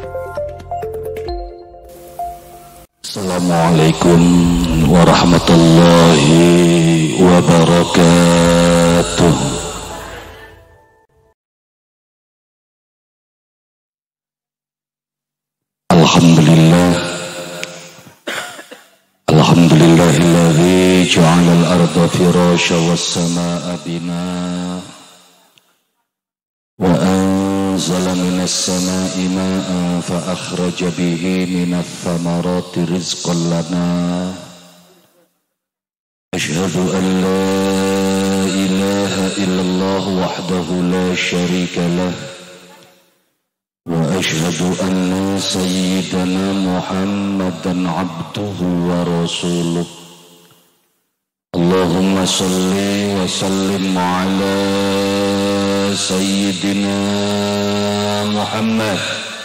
Assalamualaikum warahmatullahi wabarakatuh. Alhamdulillahilladzi ja'alal arda firasya was samaa'a binaa wa anzala minas samaa'i maa'an fa akhraja bihi minats thamarati rizqan lana. Asyhadu an la ilaha illallah wahdahu la syarika lah wa asyhadu anna sayyidana Muhammadan abduhu wa rasuluh. Allahumma salli wa sallim ala sayyidina Muhammad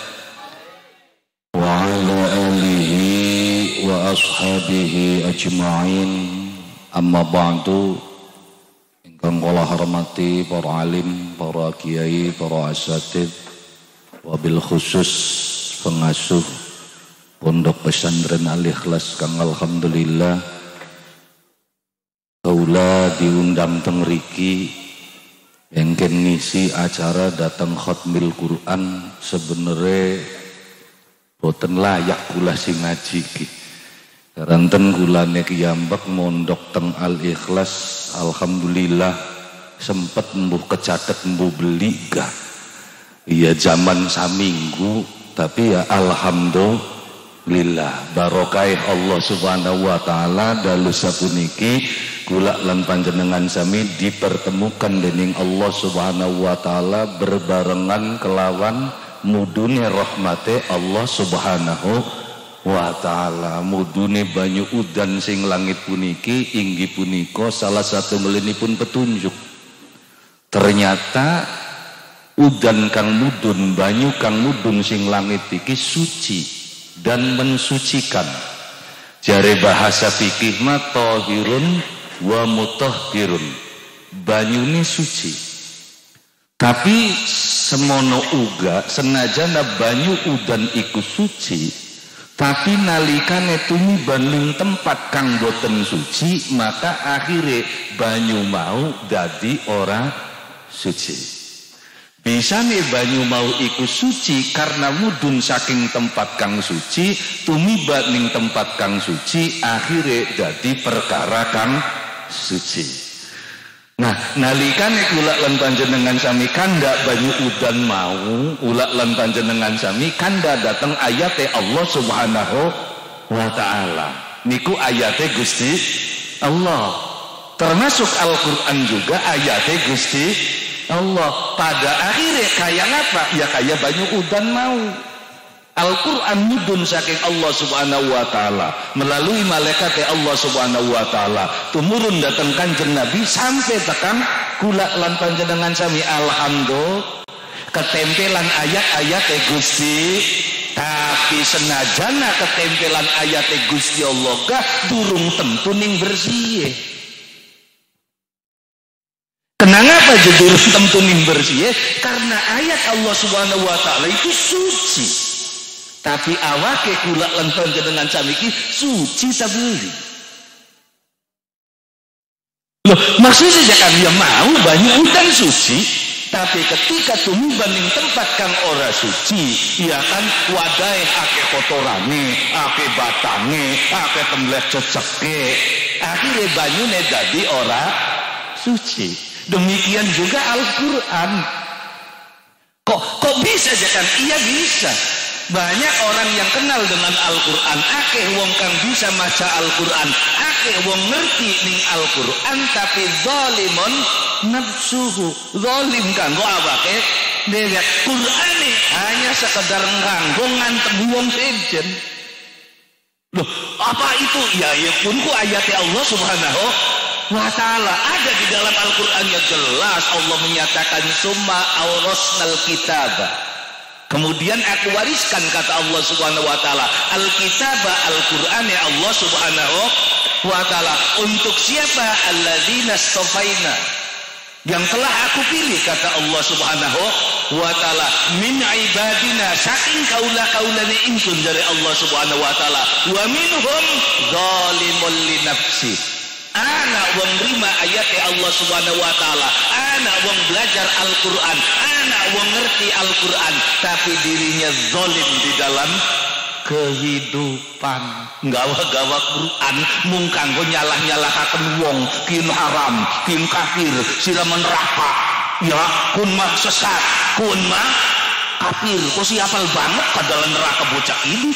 wa ala alihi wa ashabihi ajma'in. Amma ba'du. Ingkang kula hormati para alim, para kiai, para asatidz, wabil khusus pengasuh Pondok Pesantren Al-Ikhlas kang alhamdulillah kaula diundang teng mriki engken ngisi acara datang khatmil Quran. Sebenere boten layak kula sing ngaji iki. Karanten kulane kiyambak mondok teng Al-Ikhlas alhamdulillah sempet mbuh kecatet mbuh beli gak. Iya zaman saminggu tapi ya alhamdulillah barokah Allah subhanahu wa ta'ala dalu sapuniki kula lan panjenengan sami dipertemukan dening Allah subhanahu wa ta'ala berbarengan kelawan mudune rahmate Allah subhanahu wa ta'ala. Mudune banyu udan sing langit puniki inggih punika salah satu melinipun petunjuk. Ternyata udan kang mudun, banyu kang mudun sing langit iki suci dan mensucikan. Jare bahasa fikih mah tahirun wa mutahhirun. Banyune suci. Tapi semono uga senajan banyu udan iku suci, tapi nalikane tumiban ning tempat kang boten suci, maka akhire banyu mau dadi ora suci. Bisa nih banyu mau iku suci karena mudun saking tempat kang suci, tumiba ning tempat kang suci, akhirnya jadi perkara kang suci. Nah, nalikane kula lan panjenengan sami kanda banyu udan mau, ula lan panjenengan sami kanda dateng ayate Allah Subhanahu wa ta'ala. Niku ayate Gusti Allah. Termasuk Al-Qur'an juga ayate Gusti Allah. Pada akhirnya kayak apa? Ya kayak banyu udan mau. Al-Quran mudun saking Allah subhanahu wa ta'ala melalui malaikat Allah subhanahu wa ta'ala tumurun datang kanjeng Nabi sampai tekan kula lan panjenengan sami alhamdulillah ketempelan ayat-ayat Gusti. Tapi senajana ketempelan ayat Gusti Allah gak durung tentu ning bersih. Kenapa jadi temtunin bersih? Karena ayat Allah subhanahu wa ta'ala itu suci. Tapi awake kula lan panjenengan samiki suci sabeli. Loh, maksudnya jangan dia mau banyu udan suci, tapi ketika tumiban ning tempat kang ora suci, ya kan wadahe akeh kotorane, akeh batange, akeh temblek ceceke, akhirnya banyune dadi ora suci. Demikian juga Al-Quran. Kok bisa kan? Iya bisa. Banyak orang yang kenal dengan Al-Quran. Akeh wong kang bisa maca Al-Quran. Akeh wong ngerti ning Al-Quran. Tapi zalimun nafsuhu. Zalim kan kok awake dhewe. Qur'ane hanya sekedar nganggo ngantem wong sejen. Loh, apa itu? Ya pun ku ayatnya Allah subhanahu wa ta'ala ada di dalam Al-Quran yang jelas. Allah menyatakan summa awrasnal kitaba, kemudian aku wariskan kata Allah subhanahu wa ta'ala al-kitaba, Al-Quran ya Allah subhanahu wa ta'ala untuk siapa? Alladzina stofaina, yang telah aku pilih, kata Allah Subhanahu wa ta'ala, min ibadina, saking kaula-kaulane ingsun dari Allah Subhanahu wa ta'ala, wa minhum zalimul li nafsi. Anak wong nerima ayatnya Allah Subhanahu wa ta'ala, anak wong belajar Al-Quran, anak wong ngerti Al-Quran, tapi dirinya zalim di dalam kehidupan. Gawa-gawa Quran mung kanggo nyalah-nyalahaken wong, kin haram, kin kafir, sira neraka. Ya, kun mah sesat, kun mah kafir. Kok si hafal banget kadalan neraka bocah ini.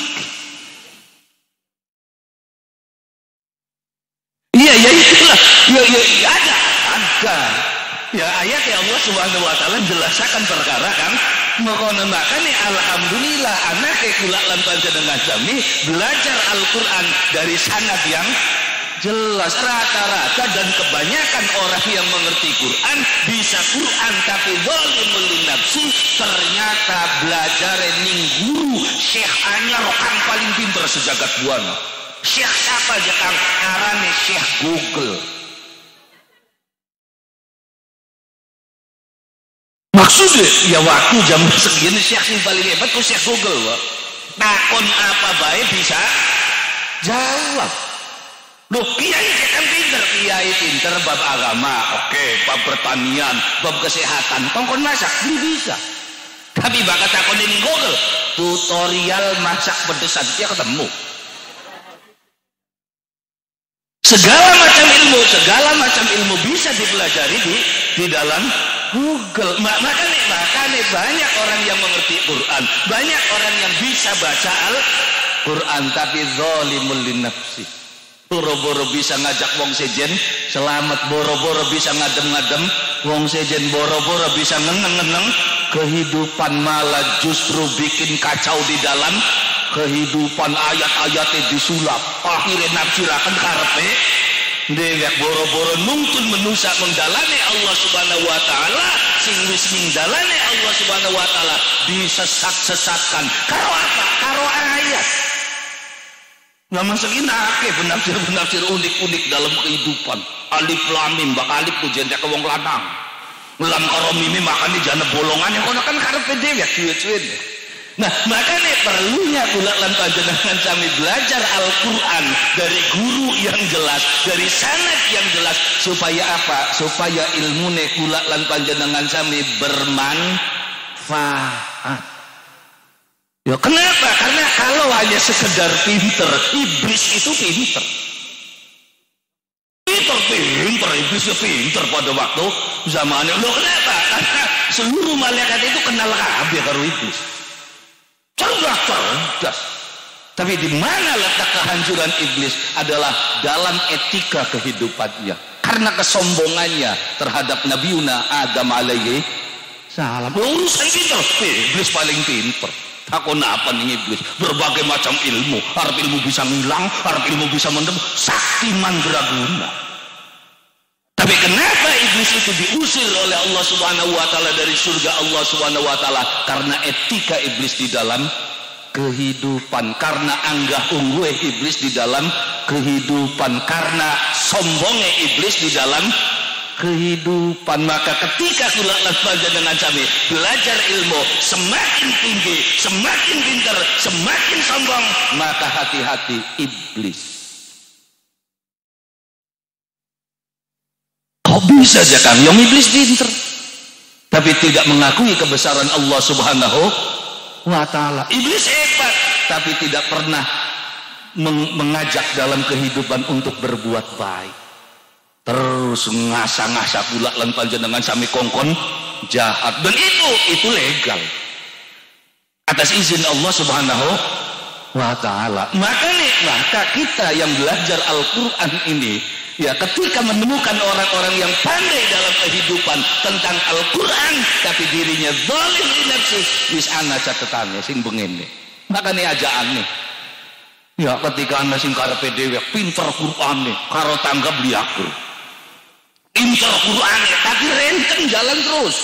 Iya, ya itulah. Ya ada. Ya ayat ya Allah Subhanahu wa ta'ala jelaskan perkara kan. Makanya alhamdulillah anak kula lan panjenengan jami belajar Al-Qur'an dari sanad yang jelas. Rata-rata dan kebanyakan orang yang mengerti Quran bisa Quran tapi zalimul nafsi, ternyata belajar ning guru Syekh anyar kang paling pinter sejagat buana. Syekh siapa aja kang? Arane Syekh Google. Maksudnya ya waktu jam segini Syekh sing paling hebat ku Syekh Google wak. Takon apa baik bisa jawab. Loh kiai kan pinter, kiai pinter bab agama, oke, bab pertanian, bab kesehatan, kongkon masak bisa. Tapi bakal takon ini Google tutorial masak pedesan dia ketemu. Segala macam ilmu bisa dipelajari di dalam Google. Makanya banyak orang yang mengerti Quran, banyak orang yang bisa baca Al-Quran, tapi zalimul linafsi. Boro-boro bisa ngajak wong sejen selamat, boro-boro bisa ngadem-ngadem wong sejen, boro-boro bisa ngeneng-ngeneng kehidupan, malah justru bikin kacau di dalam kehidupan. Ayat-ayatnya disulap, akhirnya nafsirakan karepe dewek, boro-boro nungtun menusa mengdalane Allah Subhanahu wa ta'ala, sing wis mingdalane Allah Subhanahu wa ta'ala disesat-sesatkan karo apa? Karo ayat. Nggak masukin ake penafsir unik-unik dalam kehidupan. Alif lam mim bak alif ku jentek ke wong lanang, lam karo mimi makanya jana bolongan yang kono kan karepe dewek cuit-cuit. Nah makanya perlunya kula lan panjenengan sami belajar Al-Quran dari guru yang jelas, dari sanad yang jelas, supaya apa? Supaya ilmune kula lan panjenengan sami bermanfaat. Ya kenapa? Karena kalau hanya sekedar pinter, iblis itu pinter. Pinter, iblisnya pinter pada waktu zamannya. Loh kenapa? Karena seluruh malaikat itu kenal kabeh karo iblis. Cerdas. Tapi di mana letak kehancuran iblis? Adalah dalam etika kehidupannya. Karena kesombongannya terhadap Nabiuna Adam alaihi salam. Urusan pinter, iblis paling pinter. Takon apa nih iblis? Berbagai macam ilmu. Harap ilmu bisa ngilang, harap ilmu bisa mendem, sakti mandraguna. Tapi kenapa iblis itu diusir oleh Allah Subhanahu wa ta'ala dari surga Allah Subhanahu wa ta'ala? Karena etika iblis di dalam kehidupan, karena anggah ungguh iblis di dalam kehidupan, karena sombongnya iblis di dalam kehidupan. Maka ketika kula lan panjenengan sami belajar ilmu semakin tinggi, semakin pintar, semakin sombong, maka hati-hati iblis. Kok bisa aja kan yang iblis pinter tapi tidak mengakui kebesaran Allah Subhanahu wa ta'ala. Iblis hebat tapi tidak pernah mengajak dalam kehidupan untuk berbuat baik, terus ngasah-ngasah pula lan panjenengan sami kongkon jahat, dan itu legal atas izin Allah Subhanahu wa ta'ala. Maka kita yang belajar Al-Quran ini, ya ketika menemukan orang-orang yang pandai dalam kehidupan tentang Al-Quran tapi dirinya zalim li nafsi, wis ana catetannya sing bengene. Makanya ajaane, ya ketika ana sing karepe dhewe pinter Qur'ane karo tangga bliaku, pinter Qur'ane tapi renten jalan terus.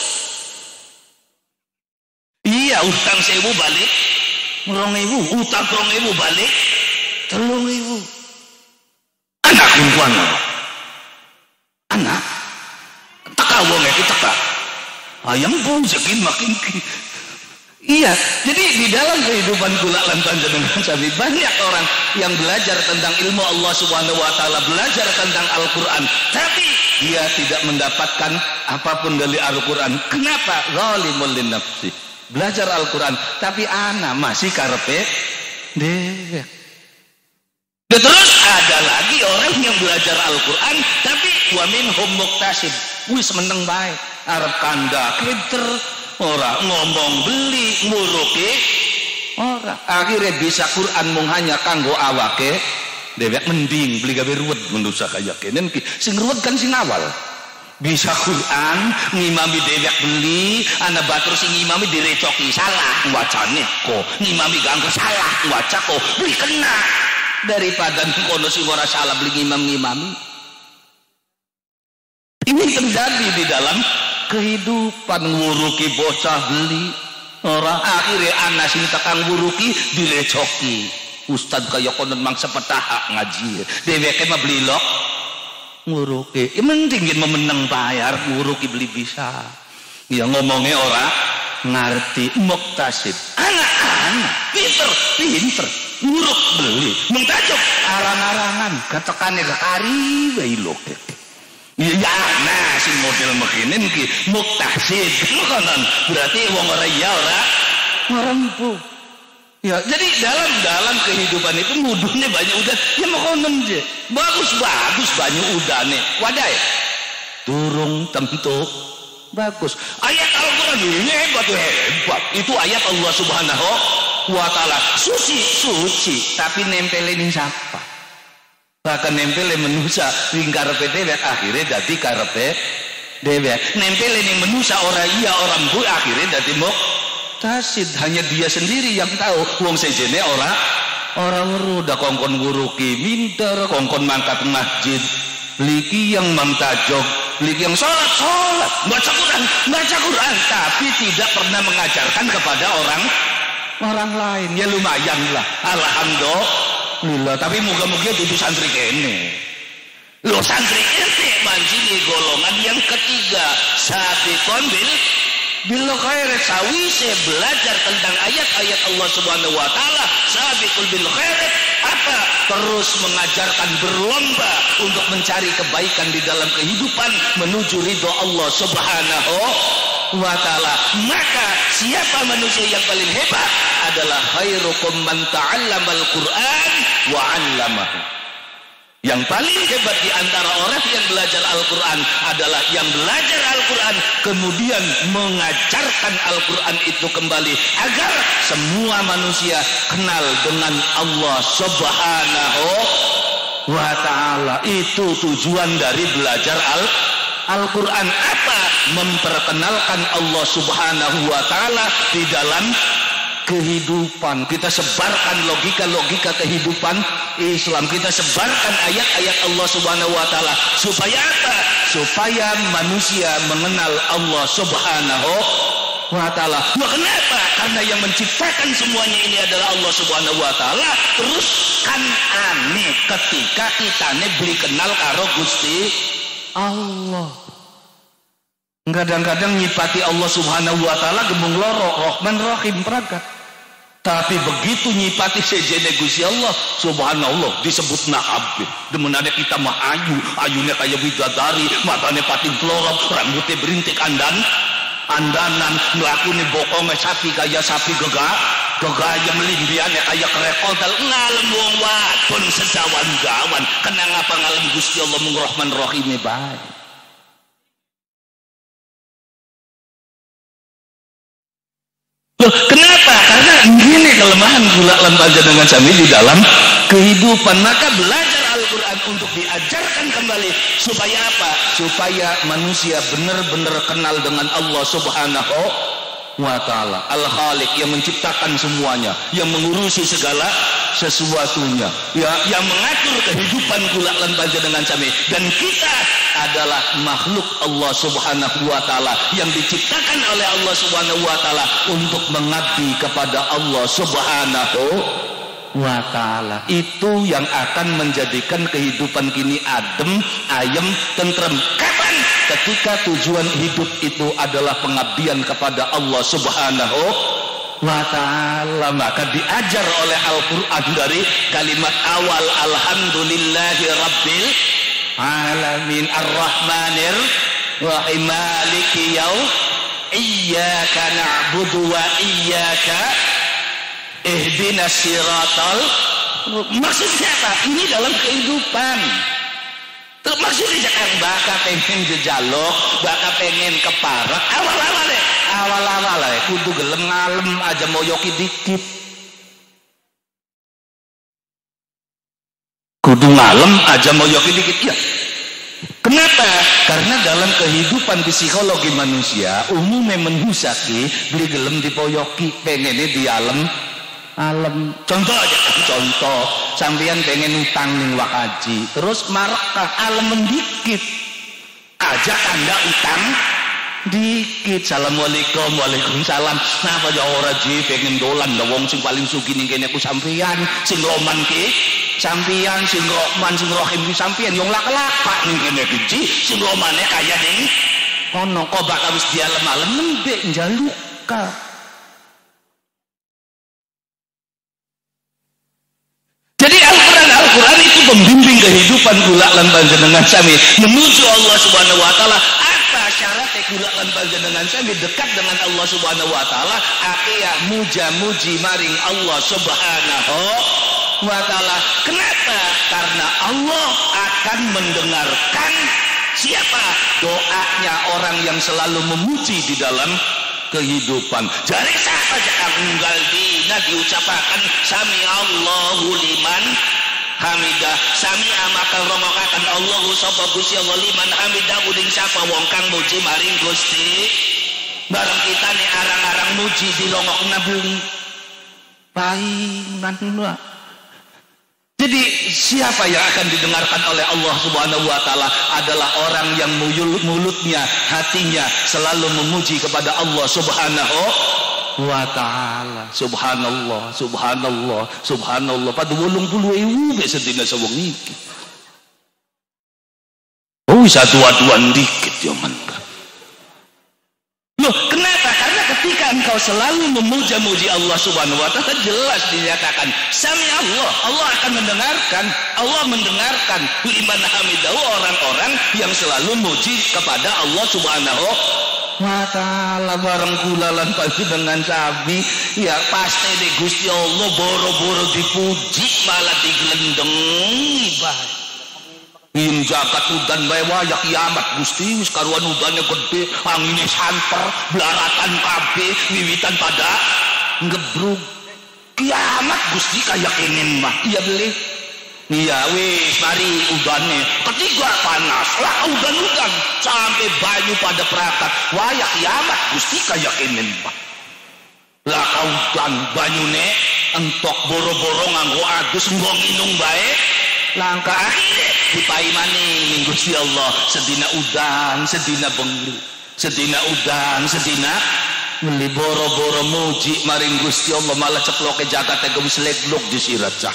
Iya, utang 1000 balik 2000, utang 2000 balik 3000. Anak perempuan, anak teka wong iki teka. Ayam bujekin makin iya, jadi di dalam kehidupan kula lan panjenengan sami banyak orang yang belajar tentang ilmu Allah Subhanahu wa taala, belajar tentang Al-Qur'an, tapi dia tidak mendapatkan apapun dari Al-Qur'an. Kenapa? Zalimul linnafsi. Belajar Al-Qur'an, tapi ana masih karepe dewek. Terus ada lagi orang yang belajar Al-Qur'an tapi wa minhum muktasib. Wis meneng bae, arep kanda pinter, ora ngomong beli nguruki ora, akhirnya bisa Quran mung hanya kanggo awake dewek, mending beli gawe ruwet mendosa kaya kenen sing ruwet kan sing awal. Bisa Quran ngimami dewek beli, ana batur sing ngimami direcoki salah wacane kok, ngimami ganggu salah waca kok beli kena, daripada kono sing ora salah beli ngimami. Ini terjadi di dalam kehidupan, nguruki bocah beli orang, akhirnya anak sing tekan nguruki direcoki. Ustad kaya konon mangsa petahak ngaji dheweke mah beli lok nguruki ya mending memenang bayar nguruki beli bisa ya ngomongnya orang ngerti muktasib anak-anak pinter nguruk beli mengtajuk arang-arangan ketekane kekari wae lho. Ya nah sing model begini ki muktasib konon berarti wong ora ya ora rempu. Ya jadi dalam kehidupan itu mudune banyak udah ya konon je bagus banyak udane wadai durung tentu bagus. Ayat Al-Qur'an ini hebat itu ayat Allah Subhanahu wa taala suci tapi nempelin siapa? Bahkan nempelin manusia ring karepe dewek akhirnya dadi karepe dewek, nempelin yang manusia orang iya orang bu akhirnya dadi muktasid. Hanya dia sendiri yang tahu wong sejene orang ruda kongkon nguruki minter kongkon mangkat masjid liki yang mamtajog liki yang sholat baca Quran tapi tidak pernah mengajarkan kepada orang lain. Ya lumayan lah alhamdulillah, tapi moga-moga dudu santri kene. Lo santri kene mancing golongan yang ketiga, sabiqon bil khairat, sawise belajar tentang ayat-ayat Allah Subhanahu wa taala, sabiqul bil khairat apa? Terus mengajarkan berlomba untuk mencari kebaikan di dalam kehidupan menuju ridho Allah Subhanahu wa taala. Maka siapa manusia yang paling hebat adalah khairukum man ta'allamal Qur'an wa 'allamahu. Yang paling hebat di antara orang yang belajar Al-Qur'an adalah yang belajar Al-Qur'an kemudian mengajarkan Al-Qur'an itu kembali agar semua manusia kenal dengan Allah Subhanahu wa taala. Itu tujuan dari belajar Al-Qur'an apa? Memperkenalkan Allah Subhanahu wa taala di dalam kehidupan. Kita sebarkan logika kehidupan Islam, kita sebarkan ayat-ayat Allah Subhanahu wa taala supaya apa? Supaya manusia mengenal Allah Subhanahu wa taala. Kenapa? Karena yang menciptakan semuanya ini adalah Allah Subhanahu wa taala. Terus kan aneh ketika kita beli kenal karo Gusti Allah. Kadang-kadang nyipati Allah Subhanahu wa taala gemung loro Rahman Rahim peragat. Tapi begitu nyipati sejene Gusti Allah Subhanallah disebut na'ab. Demenane kita mah ayunya kayak bidadari, matane pating pelorok, rambutnya berintik andanan, melakukan bokongnya sapi kayak sapi gegaya melimbiannya kayak kerekotal ngalem wong wadon sejawan-jawan. Kenang apa ngalem Gusti Allah mung Rahman Rahim bae. Loh, kenapa? Karena ini kelemahan gula lan panjenengan sami di dalam kehidupan. Maka belajar Al-Qur'an untuk diajarkan kembali supaya apa? Supaya manusia benar-benar kenal dengan Allah Subhanahu wa taala, Al-Khaliq yang menciptakan semuanya, yang mengurusi segala sesuatunya, ya, yang mengatur kehidupan kula lan panjenengan sami. Dan kita adalah makhluk Allah Subhanahu wa taala yang diciptakan oleh Allah Subhanahu wa taala untuk mengabdi kepada Allah Subhanahu wa taala. Itu yang akan menjadikan kehidupan kini adem, ayem, tentrem. Kapan? ketika tujuan hidup itu adalah pengabdian kepada Allah Subhanahu wa ta'ala, maka diajar oleh Al-Quran dari kalimat awal alhamdulillahi rabbil alamin arrahmanir rahim maliki yaum iyyaka na'budu wa iyyaka ihdinas siratal. Maksudnya apa? Ini dalam kehidupan. Maksudnya jangan baka pengen jejaluk, baka pengen keparak. Awal-awal kudu gelem ngalem aja moyoki dikit. Kudu ngalem aja moyoki dikit ya. Kenapa? Karena dalam kehidupan psikologi manusia umumnya menusaki beli gelem dipoyoki, pengennya di alam. Contoh aja, contoh sampeyan pengen utang ning wakaji, terus marakah alam mendikit aja anda utang dikit. Assalamualaikum, waalaikumsalam. Napa ya ora ji pengen dolan lho wong sing paling sugih ning kene ku sampeyan, sing roman ki sampeyan, sing rohman sing rohim ki sampeyan, yang lak-lak ning kene ku ji sing romane kaya ning kono kok bakal wis dialem-alem ndek njaluka. Jadi Al-Quran itu membimbing kehidupan kula lan panjenengan sami menuju Allah Subhanahu wa taala. Apa syaratnya kula lan panjenengan sami dekat dengan Allah Subhanahu wa taala? Akhirnya muja-muji maring Allah Subhanahu wa taala. Kenapa? Karena Allah akan mendengarkan siapa? Doanya orang yang selalu memuji di dalam kehidupan. Jadi siapa jangan unggal dina diucapakan sami Allahu liman hamidah, sami amakal romokakan Allahu sapa Gusti Allah liman hamidah uding siapa wong kang muji maring Gusti. Bareng kita nih arang-arang muji dirongokna beli paingan. Jadi siapa yang akan didengarkan oleh Allah Subhanahu wa taala adalah orang yang mulutnya, hatinya selalu memuji kepada Allah Subhanahu wa taala. Subhanallah, subhanallah, subhanallah. Pada 80.000 sedina sawang iki. Oh, satu-aduan dikit ya mantap. Loh, kenapa? Karena ketika engkau selalu memuja-muji Allah Subhanahu wa taala, jelas dinyatakan sami Allah, Allah akan mendengarkan. Allah mendengarkan liman hamidahu, orang-orang yang selalu muji kepada Allah Subhanahu wa taala. Bareng kula lan panjenengan sami ya pasti di Gusti Allah boro-boro dipuji malah diglendengi bae. Im jagat udan bae waya kiamat Gusti wis karuan udane gede, angine santer, blaratan kabeh, wiwitan pada ngebrug. Kiamat Gusti kaya kene mah. Iya beli. Iya wis mari udane. Ketiga panas, lah udan-udan sampai banyu pada perakat. Waya kiamat Gusti kaya kene mah. Lah udan banyune entok boro-boro nganggo adus nggo nginung bae. Langkah akhir dipai maning Gusti Allah sedina udan sedina bengi, sedina udan sedina meli boro-boro muji maring Gusti Allah malah ceploke jagat wis leglok disirat cah.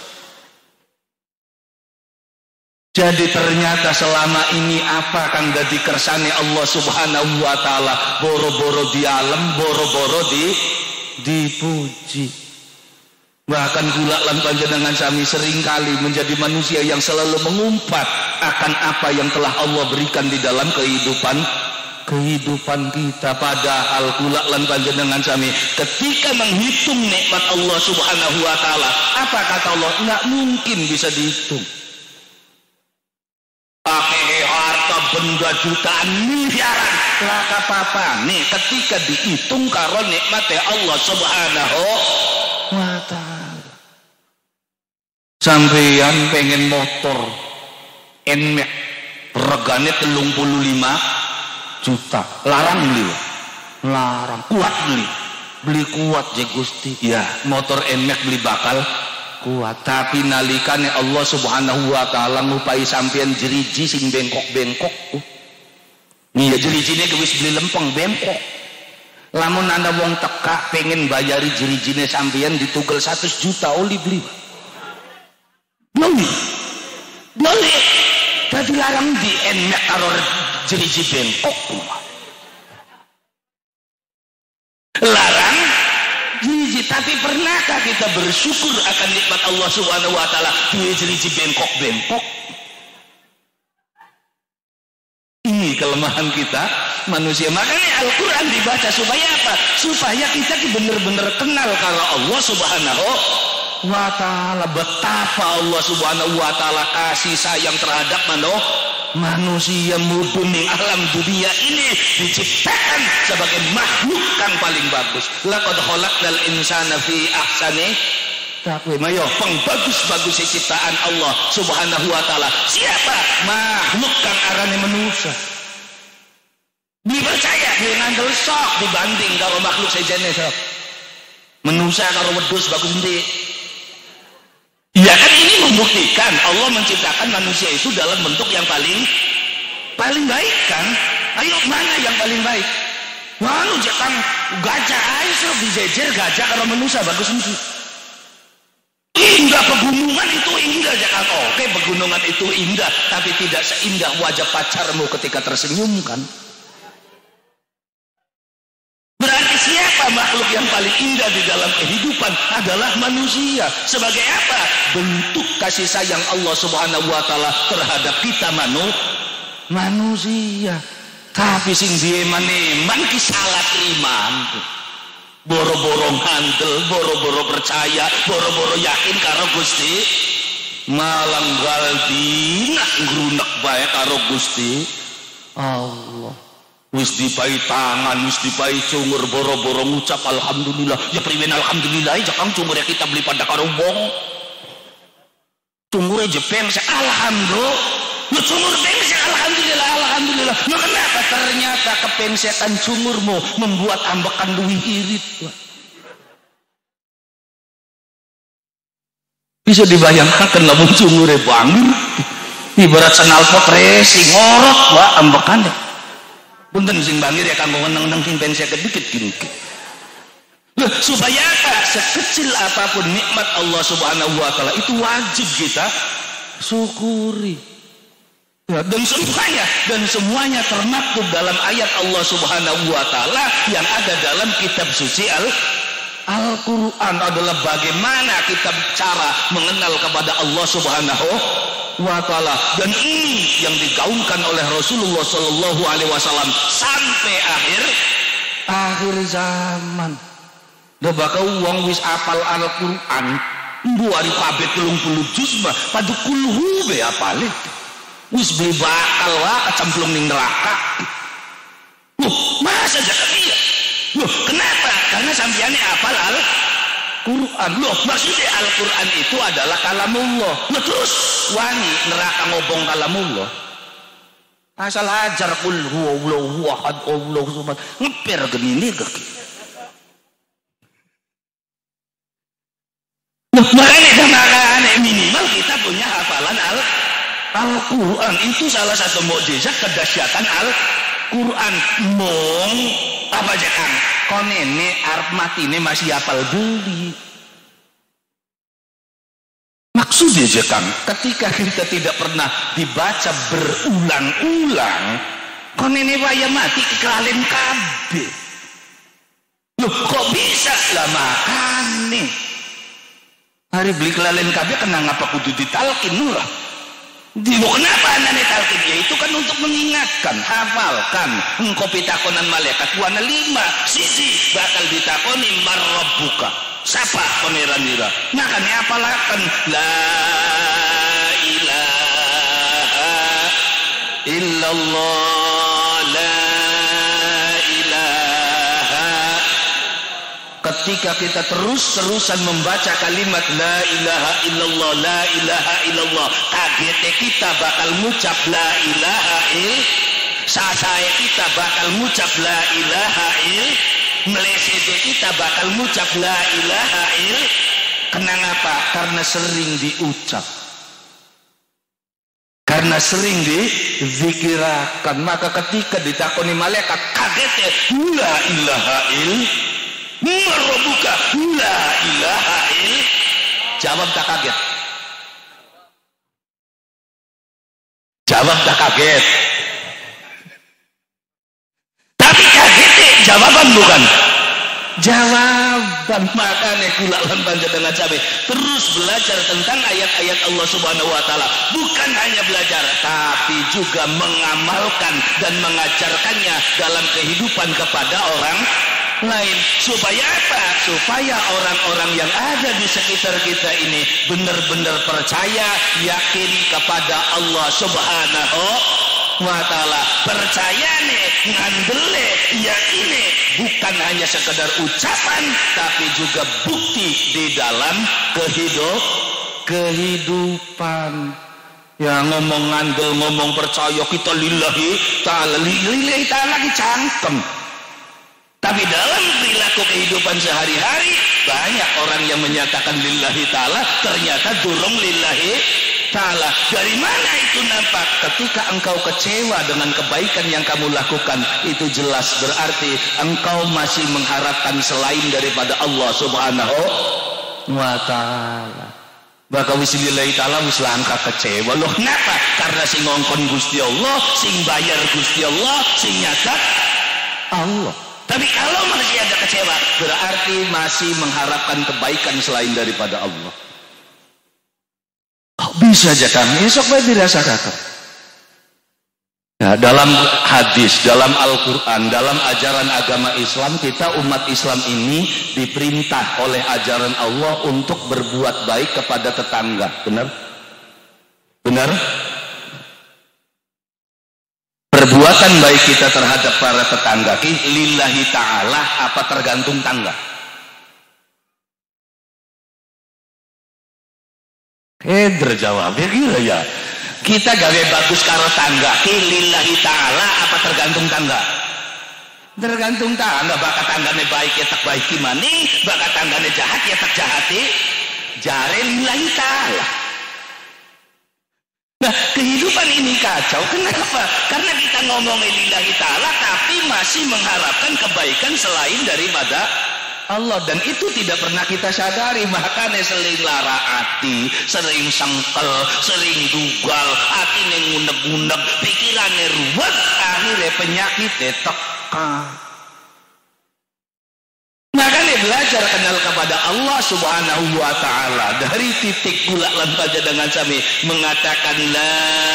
Jadi ternyata selama ini apa kang dadi kersane Allah Subhanahu wa taala? Boro-boro di alam, boro-boro dipuji. Bahkan kula lan panjenengan sami seringkali menjadi manusia yang selalu mengumpat akan apa yang telah Allah berikan di dalam kehidupan kita. Padahal kula lan panjenengan sami ketika menghitung nikmat Allah Subhanahu wa taala, apa kata Allah? Enggak mungkin bisa dihitung. Pakai harta benda jutaan miliaran laka papa nih ketika dihitung karo nikmatnya Allah Subhanahu wa taala. Sampeyan pengen motor NMAX regane 35 juta, larang beli, larang, kuat beli kuat je Gusti. Ya motor NMAX beli bakal kuat, tapi nalikane Allah Subhanahu wa taala ngupai sampeyan jeriji sing bengkok-bengkok. Iya jerijine wis beli lempeng bengkok. Lamun anda wong teka pengen bayari jerijine sampeyan ditugel 100 juta oli beli. Boleh. Tadi larang di NMAX karo jeriji bengkok larang jeriji. Tapi pernahkah kita bersyukur akan nikmat Allah Subhanahu wa taala duwe jeriji bengkok-bengkok? Ini kelemahan kita manusia. Makanya Al-Quran dibaca supaya apa? Supaya kita benar-benar kenal kalau Allah Subhanahu wa ta'ala, betapa Allah Subhanahu wa ta'ala kasih sayang terhadap manusia. Mudun ning alam dunia ini diciptakan sebagai makhluk yang paling bagus. Laqad khalaqnal insana fi ahsani taqwim. Ayo pengbagus-bagus ciptaan Allah Subhanahu wa ta'ala. Siapa? Makhluk kang arane manusia. Dipercaya dengan sok dibanding kalau makhluk sejenis manusia karo wedhus bagus endi. Ya kan ini membuktikan Allah menciptakan manusia itu dalam bentuk yang paling baik kan. Ayo mana yang paling baik? Wah lu jangan gajah aja dijejer gajah karo manusia bagus endi. Indah pegunungan itu indah jangan. Oke pegunungan itu indah tapi tidak seindah wajah pacarmu ketika tersenyum kan. Berarti siapa makhluk yang paling indah di dalam kehidupan adalah manusia. Sebagai apa? Bentuk kasih sayang Allah Subhanahu wa ta'ala terhadap kita manusia. Tapi sing dieman-eman ki salah teriman. Boro-boro ngandel, boro-boro percaya, boro-boro yakin karo Gusti. Malanggal dina ngrunek bae karo Gusti Allah. Wis dipai tangan, wis dipai cungur, boro-boro ngucap alhamdulillah. Ya priwen alhamdulillah aja kang cumure kita beli pada karo wong. Cumure jepeng alhamdulillah. Lu cumur pengsek alhamdulillah. Nah, kenapa ternyata kepengsekan cumurmu membuat ambekan duwi irit? Bisa dibayangkan lamun cumure bangun ibarat sanalpot racing ngorot wah ambekane. Punten sing bangir ya kanggo ngeneng-neng sing pensek dikit gini. Supaya apa? Sekecil apapun nikmat Allah Subhanahu wa taala itu wajib kita syukuri. Ya, dan semuanya termaktub dalam ayat Allah Subhanahu wa taala yang ada dalam kitab suci Al-Quran adalah bagaimana kita cara mengenal kepada Allah Subhanahu wa ta'ala. Dan ini yang digaungkan oleh Rasulullah Sallallahu Alaihi Wasallam sampai akhir zaman. Dah bakal uang wis apal Al-Quran buari pabet 30 juz mah padu kulhu be apale wis beli bakal wah kecemplung ning neraka. Masa jakat iya? Kenapa? Karena sampiannya apal Al-Quran. Maksudnya Al-Quran itu adalah kalamullah. Terus wani neraka ngobong kalamullah. Asal ajar kul huwallahu ahad Allahu samad ngeper gini kaki. Makanya minimal kita punya hafalan Al-Quran. Itu salah satu mukjizat kedahsyatan Al-Quran. Mong apa aja kan? Konene arep matine masih hafal beli. Maksudnya aja kan, ketika kita tidak pernah dibaca berulang-ulang, konene waya mati kekalin kabeh. Loh kok bisa lah makane? Hari beli kelalen kabeh kena ngapa kudu ditalkin nurah? Kenapa anane talkin? Ya itu kan untuk mengingatkan, hafalkan. Engkau pitakonan malaikat wana 5 sisi bakal ditakoni marrabbuka. Siapa pangeran dira? Makanya apalakan la ilaha illallah la ilaha. Ketika kita terus-terusan membaca kalimat la ilaha illallah la ilaha illallah, kaget kita bakal ngucap la ilaha saya kita bakal ngucap la ilaha melesede kita bakal ngucap la ilaha kenapa? Karena sering diucap, karena sering dizikirakan. Maka ketika ditakoni malaikat kaget ya la ilaha marbuka la ilaha jawab tak kaget, jawab tak kaget. jawaban bukan? Jawaban. Makanya kula lan panjenengan sampai terus belajar tentang ayat-ayat Allah Subhanahu wa taala. Bukan hanya belajar tapi juga mengamalkan dan mengajarkannya dalam kehidupan kepada orang lain. Supaya apa? Supaya orang-orang yang ada di sekitar kita ini benar-benar percaya, yakin kepada Allah Subhanahu wa taala. Percaya nih, ngandele, yakine bukan hanya sekedar ucapan tapi juga bukti di dalam kehidupan. Ya ngomong ngandel, ngomong percaya kita lillahi ta'ala. Lillahi ta'ala ki cangkem. Tapi dalam perilaku kehidupan sehari-hari banyak orang yang menyatakan lillahi ta'ala ternyata durung lillahi ta'ala. Dari mana itu nampak? Ketika engkau kecewa dengan kebaikan yang kamu lakukan, itu jelas berarti engkau masih mengharapkan selain daripada Allah Subhanahu wa ta'ala. Maka wis lillahi ta'ala wis langkah kecewa. Loh kenapa? Karena sing ngongkon Gusti Allah, sing bayar Gusti Allah, sing nyatat Allah. Tapi kalau masih ada kecewa, berarti masih mengharapkan kebaikan selain daripada Allah. Oh, bisa aja kami esok baik dirasakan. Ya, dalam hadis, dalam Al-Quran, dalam ajaran agama Islam, kita umat Islam ini diperintah oleh ajaran Allah untuk berbuat baik kepada tetangga. Benar? Benar? Perbuatan baik kita terhadap para tetangga lillahi ta'ala apa tergantung tangga? Terjawab ya. Kita gawe bagus karo tangga lillahi ta'ala apa tergantung tangga? Tergantung tangga. Bakat tanggane baik ya tak baiki maning, bakat tanggane jahat ya tak jahati jare lillahi ta'ala. Nah, kehidupan ini kacau. Kenapa? Karena kita ngomong lillahi ta'ala tapi masih mengharapkan kebaikan selain daripada Allah, dan itu tidak pernah kita sadari. Makanya sering lara hati, sering sangkel, sering dugal, hati ngunek-ngunek, pikirannya ruwet, akhirnya penyakit teka. Makanya belajar kenal kepada Allah Subhanahu wa ta'ala. Dari titik gula lantaja dengan sami mengatakan la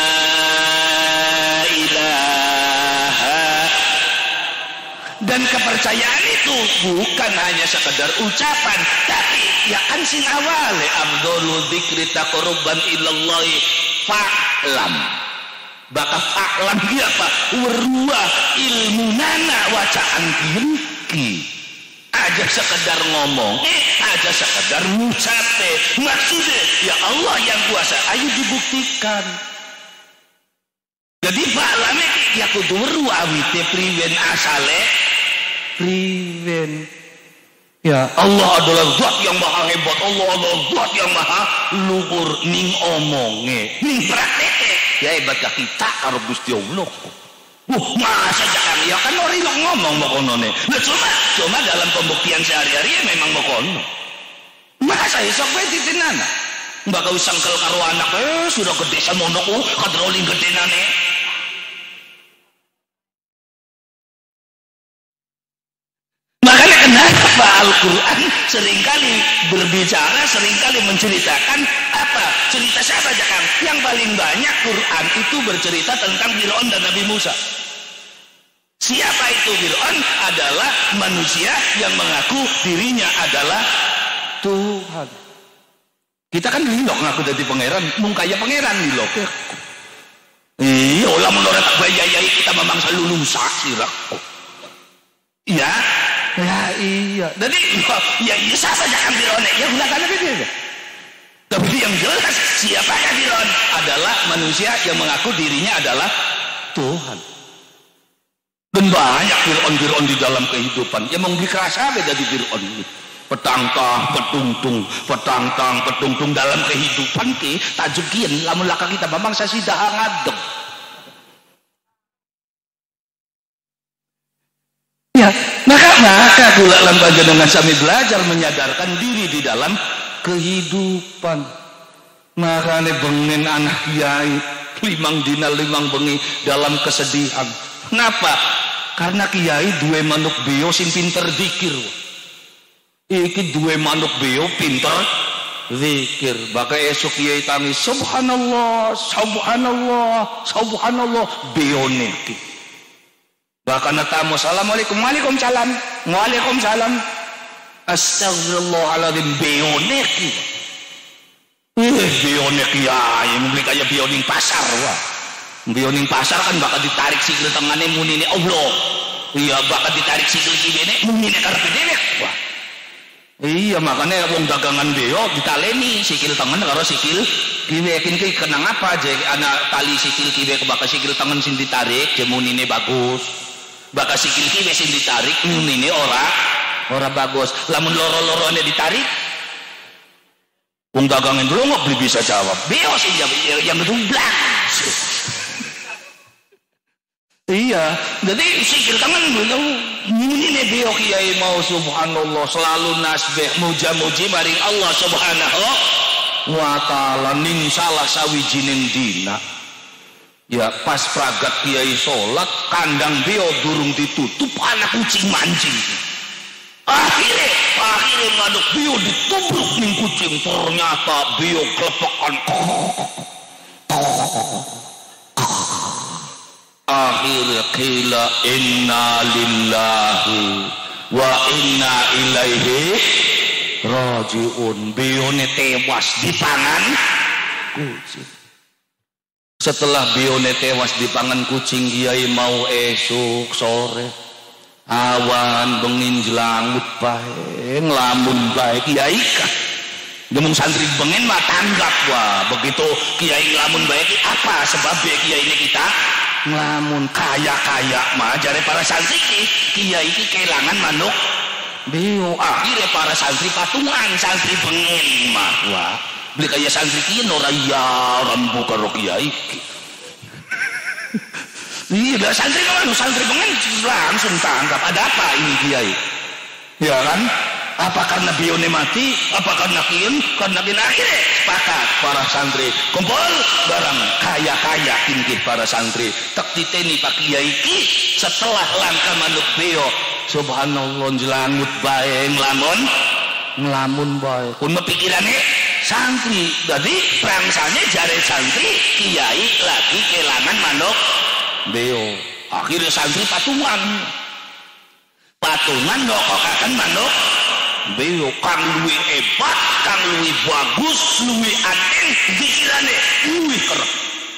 ilaha. Dan kepercayaan itu bukan hanya sekedar ucapan, tapi ya kan sing awale afdhalul dzikri taqarruban ilallahi fa'lam. Bakal fa'lam dia apa? Weruah ilmu nana wacaan ki. Aja sekedar ngomong, aja sekedar ngucape. Maksudnya ya Allah yang kuasa, ayo dibuktikan. Jadi fa'lame ya kudu weruh awite priwen asale priwen. Ya Allah adalah zat yang maha hebat, Allah adalah zat yang maha luhur. Ning omonge, ning prakteke ya hebat kita karo Gusti Allah. Masa jangan ya kan orang yang ngomong mokonone. Nah cuma dalam pembuktian sehari-hari ya memang mokono. Masa esok bae ditinana. Mbak kau sangkel karo anak sudah gede samono ku kadroling gedenane. Makanya kenapa Al-Quran seringkali berbicara, seringkali menceritakan apa? Cerita siapa jangan? Yang paling banyak Quran itu bercerita tentang Fir'aun dan Nabi Musa. Siapa itu Fir'aun? Adalah manusia yang mengaku dirinya adalah Tuhan. Kita kan lilok ngaku jadi pangeran, mungkaya pangeran lilok. Iya, lah menurut bayayai kita memang selalu nusa sirak. Iya, ya iya. Jadi ya siapa jangan Fir'aun? Ya gunakan aja dia. Tapi yang jelas siapakah Fir'aun? Adalah manusia yang mengaku dirinya adalah Tuhan. Dan banyak Fir'aun di dalam kehidupan yang mengkerasa beda di Fir'aun ini. Petangtang, petungtung dalam kehidupan ki tajukian lamun laka kita memang sasidah ngadeg. Ya, maka kula lan panjenengan sami belajar menyadarkan diri di dalam kehidupan. Makanya bengen anak kiai limang dina limang bengi dalam kesedihan. Kenapa? karena kiai duwe manuk beo sing pinter zikir. Iki duwe manuk beo pinter zikir. Bakal esok kiai tangis subhanallah, subhanallah, subhanallah beo niki. Bahkan tamu assalamualaikum, waalaikumsalam, waalaikumsalam, astagfirullahaladzim beo niki. Beo niki kiai mungkin kayak beo ning pasar wah. Beo ning pasar kan bakal ditarik sikil tengane munine Allah. Iya bakal ditarik sikil kibene munine karepe dewek. Wah. Iya makanya wong dagangan beo ditaleni sikil tangan karo sikil kiwe ki kenang apa aja anak tali sikil kiwe ke bakal sikil tangan sing ditarik je munine bagus. Bakal sikil kiwe sing ditarik munine ora bagus. Lamun loro-lorone ditarik wong dagangan dulu nggak bisa jawab. Beo sih yang gedublang. Iya, jadi sikil tangan ini beo kiai mau subhanallah selalu nasbih muja-muji maring Allah subhanahu wa ta'ala ning salah sawijining dina. Ya pas pragat kiai sholat kandang beo durung ditutup anak kucing mancing. Akhirnya manuk beo ditubruk ning kucing ternyata beo kelepakan. Akhirnya qila inna lillahi wa inna ilaihi rajiun. Bione tewas di pangan kucing. Setelah bione tewas di pangan kucing kiai mau esok sore awan bengin jelangut bae nglamun bae kiai kah demung santri bengen mah tanggap wah begitu kiai nglamun bae apa sebabnya kiai ini kita ngelamun kaya mah jare para santri kiai iki kelangan manuk beo. Akhirnya para santri patungan santri bengen mah wah beli kaya santri kieu ora ya rambu karo kiai iya santri bengen langsung tangkap ada apa ini kiai ya kan apa karena bione mati apa karena kian karena kian akhirnya sepakat para santri kumpul barang kaya tinggi para santri tak diteni pak kiai ki setelah langka manuk beo subhanallah jelangut bae ngelamun bae kun pikirannya santri jadi prangsane jare santri kiai lagi kelangan manuk beo. Akhirnya santri patungan nokokaken manuk beo kang luwih hebat, kang luwih bagus, luwih aneh dikirane luwih kerep.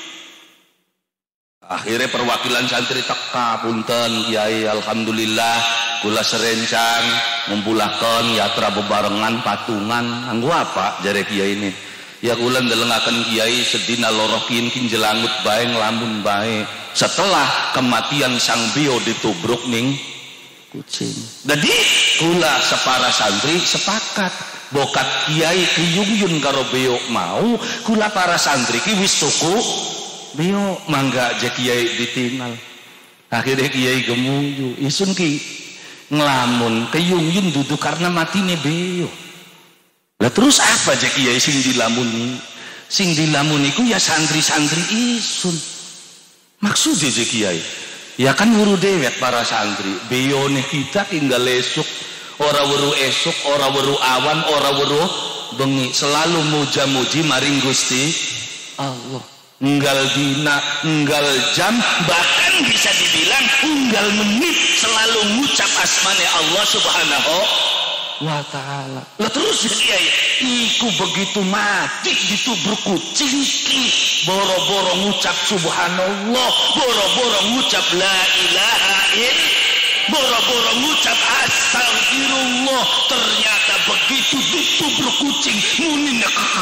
Akhirnya perwakilan santri teka punten kiai alhamdulillah kula serencang ngumpulaken yatra bebarengan patungan anggo apa jare kiai ini ya kula ndelengaken kiai sedina loroh kin jelangut bae nglamun bae setelah kematian sang beo ditubruk ning kucing. Jadi kula separa santri sepakat bokat kiai kiyung-yung karo beo mau kula para santri ki wis tuku beo mangga je kiai ditinggal. Akhirnya kiai gemuyu isun ki ngelamun kiyung-yung duduk karena matine beo. Lah terus apa je kiai sing dilamuni ku ya santri-santri isun. Maksudnya je kiai ya kan wuru dewet para santri beone kita tinggal esuk ora weru esuk ora weru awan ora weru bengi selalu muja-muji maring Gusti Allah enggal dina enggal jam bahkan bisa dibilang enggal menit selalu ngucap asmane Allah subhanahu wa ta'ala. Lah terus kiai iku begitu mati ditubruk kucing ki boro-boro ngucap subhanallah boro-boro ngucap la ilaha illallah boro-boro ngucap astagfirullah ternyata begitu ditubruk kucing munin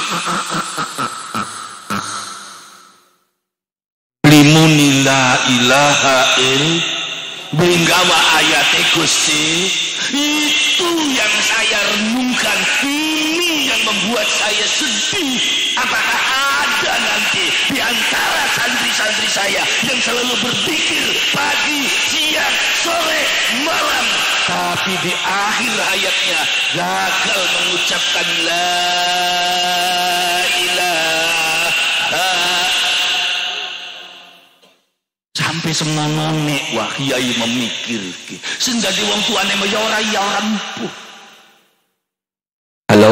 limuni la ilaha illallah benggawa ayat Gusti itu yang saya renungkan ini yang membuat saya sedih. Apakah ada nanti di antara santri-santri saya yang selalu berpikir pagi, siang, sore, malam tapi di akhir hayatnya gagal mengucapkan la ilaha sampai semonone wah kiai memikir sing dadi wong tuane ya ora empuh. Halo.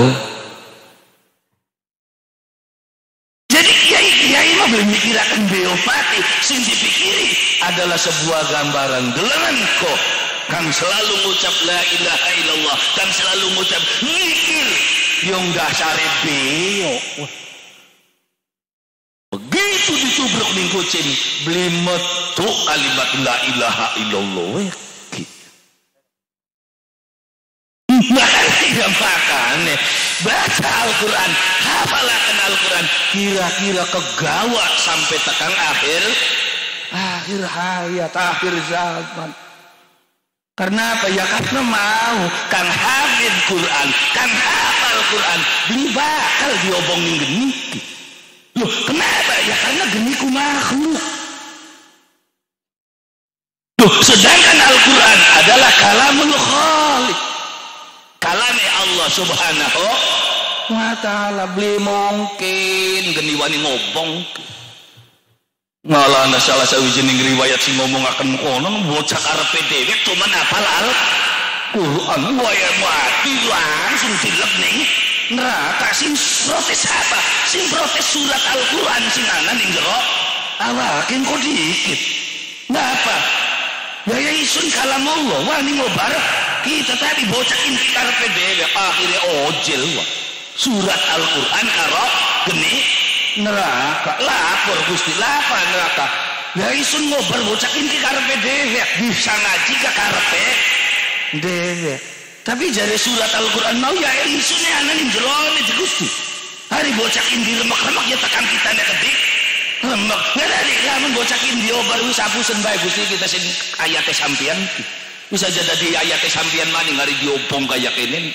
Jadi kiai mah belum mikirakan beopati sing dipikiri adalah sebuah gambaran gelengan kok kang selalu ngucap la ilaha illallah, kang selalu ngucap mikir yang dasare beo. Begitu ditubruk ning kucing beli metu kalimat la ilaha illallah. Makanya baca Al-Quran, hafalkan Al-Quran, kira-kira kegawa sampai tekan akhir hayat, akhir zaman. Karena apa ya? Karena mau kang hafid Quran, kang hafal Quran, beli bakal diobongin geni. Loh kenapa ya? Karena geniku makhluk. Loh sedangkan Al-Quran adalah kalamul khaliq, kalame Allah subhanahu wa ta'ala. Beli mungkin geni wani ngobong malah ada salah sawijining riwayat sing ngomong akan kono bocah karepe dhewe cuman hafal Al-Quran waya mati langsung dilep ning neraka. Sing protes apa? Sing protes surat Al-Quran sing ana ning jero awakin kok dikit. Ngapa? Ya isun kalam Allah wani ngobar kita tadi bocakin karepe dhewe akhire ojel wah. Surat Al-Quran karo geni neraka lapor Gusti lapar neraka. Ya isun ngobar bocakin ki karepe dhewe bisa ngaji ka karepe dhewe. Tapi jare surat Al-Quran mau ya isune ana ning jero ne Gusti. Hari bocakin di remek-remek ya tekan kita nek kedik remek. Ngene lamun bocakin di obar wis apusen bae Gusti kita sing ayate sampean. Bisa jadi ayate sampean maning hari diobong kaya kene.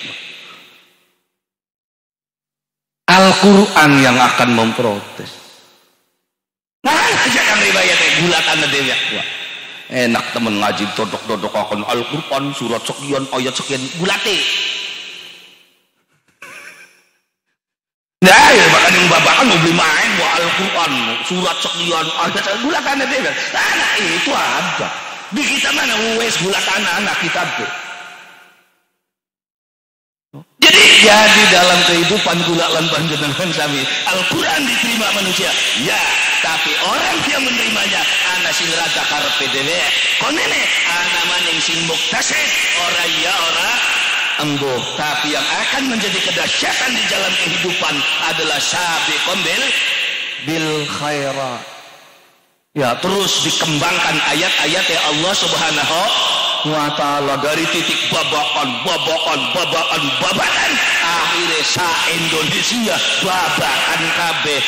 Al-Quran yang akan memprotes. Nah, aja kan riwayatnya gulatan dewe. Enak temen ngaji dodok-dodok akan Al-Quran surat sekian ayat sekian gulate. Nah, ya bahkan yang babakan mau beli main buat Al-Quran surat sekian ayat gulatan dewe. Nah, itu ada. Di kita mana wes gulatan anak kita tuh. Jadi dalam kehidupan gulalan panjenengan sami Al-Quran diterima manusia ya, tapi orang yang menerimanya ana sing rada karepe dhewe konene ana maning sing muktasib ora ya ora embuh. Tapi yang akan menjadi kedahsyatan di jalan kehidupan adalah sabiqun bil khairat. Ya, terus dikembangkan ayat-ayat ya Allah subhanahu wa ta'ala dari titik babakan akhirnya sa Indonesia babakan kabeh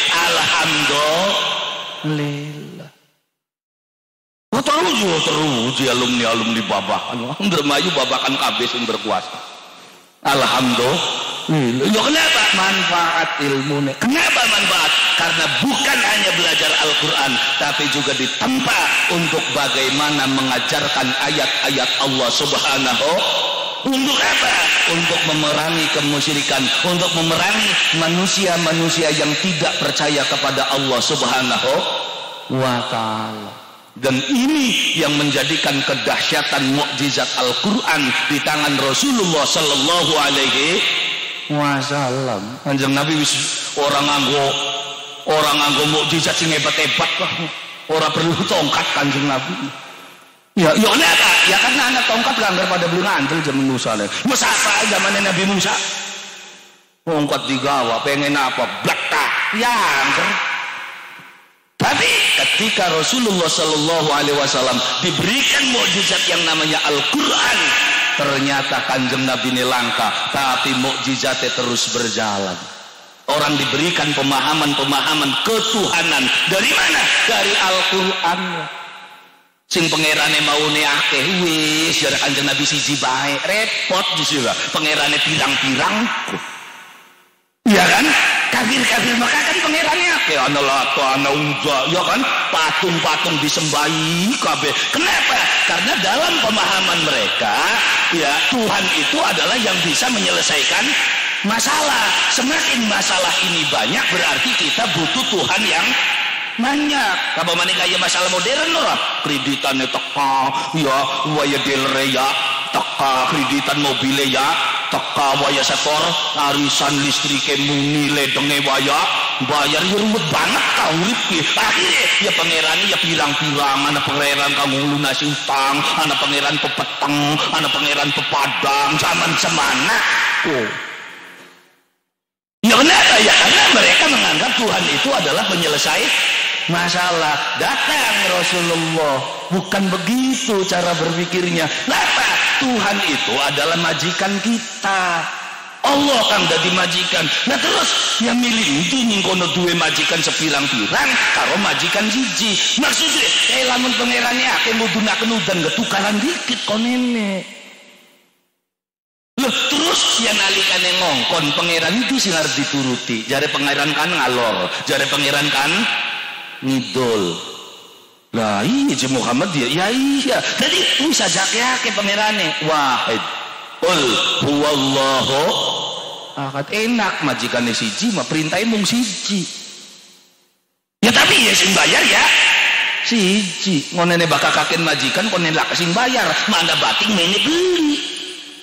alhamdulillah. Terus alumni babakan Indramayu babakan kabeh sing berkuasa alhamdulillah. Ya kenapa? Manfaat ilmu. Kenapa manfaat? Karena bukan hanya belajar Al-Quran, tapi juga ditempa untuk bagaimana mengajarkan ayat-ayat Allah subhanahu. Untuk apa? Untuk memerangi kemusyrikan, untuk memerangi manusia-manusia yang tidak percaya kepada Allah subhanahu wa ta'ala. Dan ini yang menjadikan kedahsyatan mukjizat Al-Quran di tangan Rasulullah sallallahu alaihi wasallam. Kanjeng Nabi wis orang nganggo mukjizat sing hebat-hebat kok. Ora perlu tongkat Kanjeng Nabi. Ya kenapa? Ya karena anak tongkat langgar pada belum ngandel zaman Musa. Musa apa zaman Nabi Musa? Tongkat digawa pengen apa? Blakak. Ya angker. Tapi ketika Rasulullah sallallahu alaihi wasallam diberikan mukjizat yang namanya Al-Quran, ternyata Kanjeng Nabi ini langka, tapi mukjizatnya terus berjalan. Orang diberikan pemahaman ketuhanan dari mana? Dari Al-Quran. Sing pangerane maune akeh wis jar Kanjeng Nabi siji bae, repot disuruh pangerane pirang-pirang. Iya kan? Kafir-kafir maka kan pangerane akeh ana Lata, ana Uzza, ya kan? Patung-patung disembahi kabeh. Kenapa? Karena dalam pemahaman mereka, ya Tuhan itu adalah yang bisa menyelesaikan masalah. Semakin masalah ini banyak berarti kita butuh Tuhan yang banyak. Apa mana kaya masalah modern ora? Kreditannya teka, ya waya dealer ya, teka kreditan mobilnya ya, teka waya setor arisan listrike muni ledenge waya bayar ya ruwet banget kau urip ki. Akhirnya ya pangeran ya pirang-pirang, ana pangeran kang lunasi utang, ana pangeran pepeteng, ana pangeran pepadang zaman semana. Oh. Ya kenapa ya? Karena mereka menganggap Tuhan itu adalah penyelesai masalah. Datang Rasulullah, bukan begitu cara berpikirnya. Kenapa? Tuhan itu adalah majikan kita. Allah kan dadi majikan. Nah terus yang milih itu nyingkono duwe majikan sepirang-pirang karo majikan siji. Maksudnya kayak lamun pangerane akeh mudunaken udan ketukaran dikit konene. Loh, terus yang nalikane ngongkon pangeran itu sing harus dituruti. Jare pangeran kan ngalor, jare pangeran kan ngidul. Lah iya je Muhammad dia, ya iya. Jadi bisa jake-jake pangerane. Wahid. Qul huwallahu ahad. Enak majikane siji mah perintahe mung siji. Ya tapi ya sing bayar ya siji. Ngonene bakal kaken majikan konen lak sing bayar. Mana bating mene beli.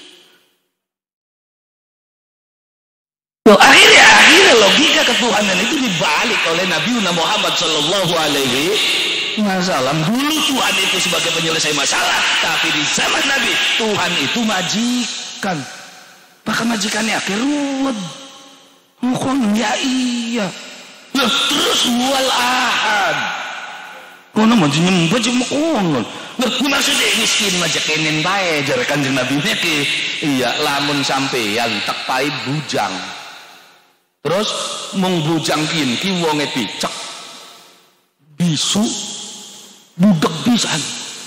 Akhirnya logika ketuhanan itu dibalik oleh Nabi Muhammad Sallallahu Alaihi Wasallam. Dulu Tuhan itu sebagai penyelesai masalah, tapi di zaman Nabi Tuhan itu majikan. Bahkan majikannya akhir ruwet. Mukon ya iya. Loh, terus wal ahad. Kono maju nyembah cuma kono. Loh, maksudnya miskin majakenen bae jare Kanjeng Nabi ki. Iya, lamun sampeyan tak pai bujang. Terus mung bujang ki wonge picek. Bisu budek pisan.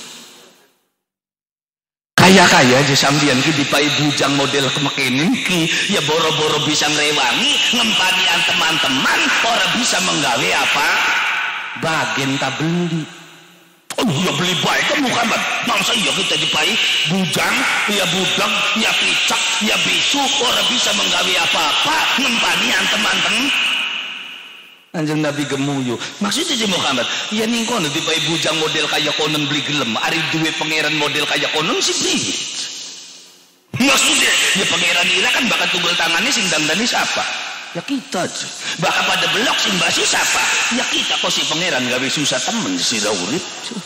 Kaya-kaya aja sampeyan ki dipai bujang model kemekene ki ya boro-boro bisa ngrewangi ngempani teman-teman ora bisa menggawe apa? Bagen tak beli. Oh ya beli baik kan Muhammad. Mangsa iya kita dipai bujang, ya budak, ya picak, ya bisu, orang bisa menggawe apa-apa, ngempanian teman-teman. Anjing Nabi gemuyu. Maksudnya si Muhammad, ya ning kono dipai bujang model kaya konon beli gelem, ari duwe pangeran model kaya konon si beli. Maksudnya, ya pangeran ira kan bakal tunggal tangannya sing dandani siapa? Ya kita aja. Bahkan pada belok sing basi siapa? Ya kita kok si pangeran gawe susah temen si urip.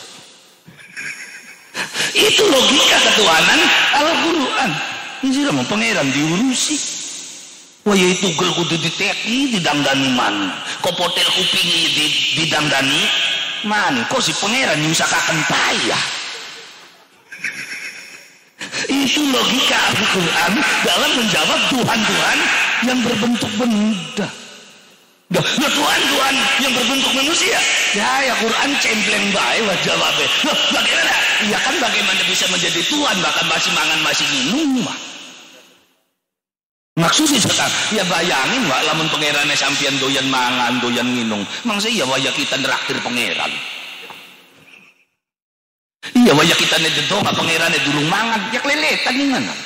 Itu logika ketuhanan Al-Quran. Ini mau pangeran diurusi. Wah ya itu gel kudu diteki didangdani man. Kok potel kupingi didangdani man. Kok si pangeran nyusakaken payah. Itu logika Al-Quran dalam menjawab Tuhan-Tuhan yang berbentuk benda. Nah Tuhan-Tuhan yang berbentuk manusia. Ya Quran cempleng bae wa jawabnya. Loh bagaimana? Ya kan bagaimana bisa menjadi Tuhan bahkan masih mangan masih minum mah. Maksudnya sekarang ya bayangin Mbak lamun pangerane sampeyan doyan mangan doyan minum. Mangsa ya waya kita neraktir pangeran. Iya waya kita nededoha pangerane dulu mangan ya keleletan nih mana.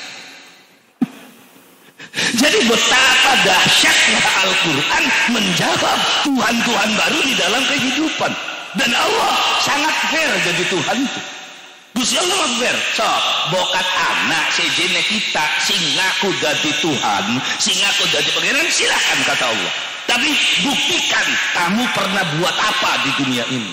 Jadi betapa dahsyatnya Al-Quran menjawab Tuhan-Tuhan baru di dalam kehidupan. Dan Allah sangat fair jadi Tuhan itu. Gusti Allah fair. So, bokat anak sejene kita sing ngaku dadi Tuhan, sing ngaku dadi pangeran silakan kata Allah. Tapi buktikan kamu pernah buat apa di dunia ini.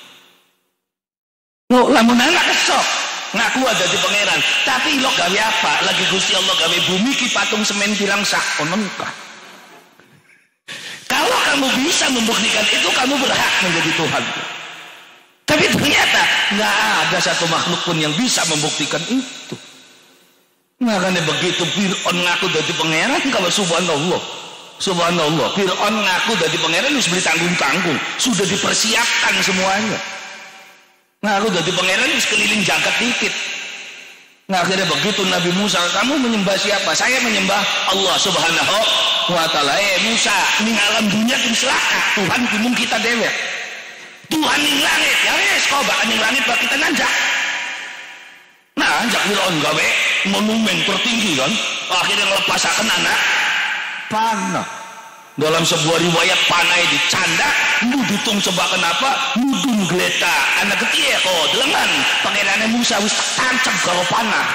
Lo lamun anak kesok. Ngaku ada di pangeran tapi lo gawe apa lagi Gusti Allah gawe bumi ki patung semen bilang sak kononkah. Kalau kamu bisa membuktikan itu kamu berhak menjadi Tuhan. Tapi ternyata nggak ada satu makhluk pun yang bisa membuktikan itu. Makanya begitu Fir'aun ngaku dari pangeran kalau subhanallah Fir'aun ngaku dari pangeran harus beli tanggung-tanggung sudah dipersiapkan semuanya. Nah aku jadi pangeran sekeliling jagat dikit. Nah akhirnya begitu Nabi Musa, kamu menyembah siapa? Saya menyembah Allah Subhanahu wa ta'ala. Musa, ini alam dunia kim selaka Tuhan kimung kita dewek. Tuhan ning langit ya wes kau bakal ning langit bak kita nanjak. Nah anjak Fir'aun gawe monumen tertinggi kan. Akhirnya ngelepasaken anak panah. Dalam sebuah riwayat panai dicandak, mudutung coba kenapa? Mudun geletak, anak kecil kok, delengan. Pangerannya Musa wis tancap kalau panah.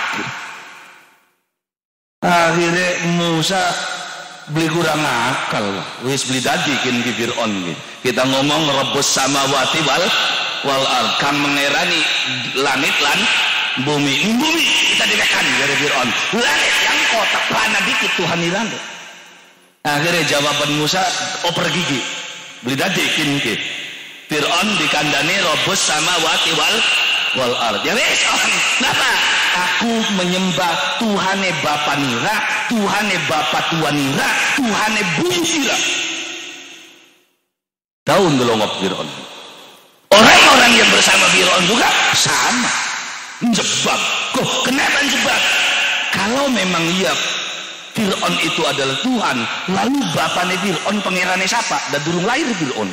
Akhirnya Musa beli kurang akal, wis beli dadi kin ki Fir'aun. Kita ngomong rebus samawati wal ard, kang mengerani langit lan bumi. Bumi kita direkan dari Fir'aun. Langit yang kotak panah dikit Tuhan hilang. Akhirnya jawaban Musa oper gigi beli dadi kinki Fir'aun dikandani robos sama wati wal ard. Ya wes kenapa? Aku menyembah Tuhane Bapa Nira, Tuhane Bapa Tuan Nira, Tuhane Bumi Nira. Tahu ngelongok Fir'aun. Orang-orang yang bersama Fir'aun juga sama jebak. Kok kenapa jebak? Kalau memang iya Fir'aun itu adalah Tuhan, lalu bapaknya Fir'aun pangerannya siapa? Dan durung lahir Fir'aun.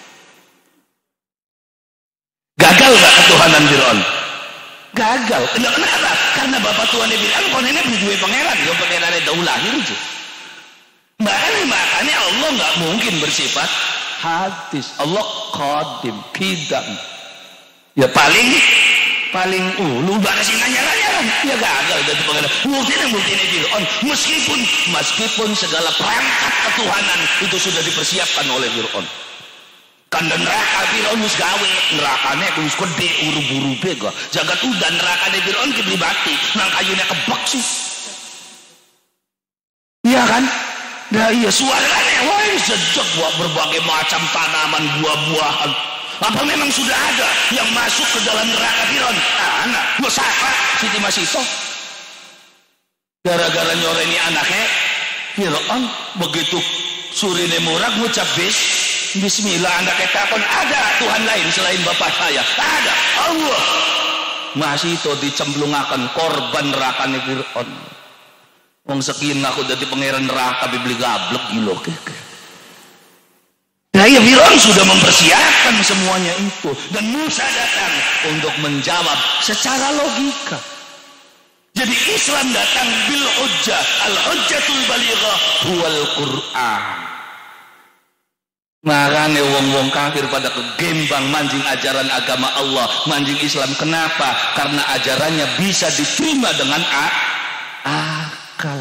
Gagal gak ketuhanan Fir'aun? Gagal. Kenapa? Karena bapak Tuhannya Fir'aun konennya berdua pangeran, yang pangerannya dah lahir aja. Makanya Allah gak mungkin bersifat hadis. Allah qadim, kidam. Ya paling lu baris nanya-nanya ya gagal dari pangeran. Buktinya Fir'aun meskipun segala perangkat ketuhanan itu sudah dipersiapkan oleh Fir'aun. Kandang neraka Fir'aun wis gawe, nerakane wis gede uru-buru bega. Jagat udan nerakane Fir'aun dibeli bati, nang kayunya kebak sih. Iya kan? Nah iya suaranya wah sejak berbagai macam tanaman buah-buahan. Apa memang sudah ada yang masuk ke dalam neraka Fir'aun? Anak, Musafa, Siti Masito. Gara-gara nyoreni anaknya, Fir'aun begitu surine murah ngucap Bismillah, anaknya takon ada Tuhan lain selain bapak saya. Ada Allah. Masito dicemplungakan korban nerakane Fir'aun. Wong sekian aku dadi pangeran neraka bibli gablek gilo. Nah ya Fir'aun sudah mempersiapkan semuanya itu dan Musa datang untuk menjawab secara logika. Jadi Islam datang bil hujjah, al hujjatul balighah huwal Qur'an. Makanya wong-wong kafir pada kegembang mancing ajaran agama Allah, mancing Islam. Kenapa? Karena ajarannya bisa diterima dengan akal.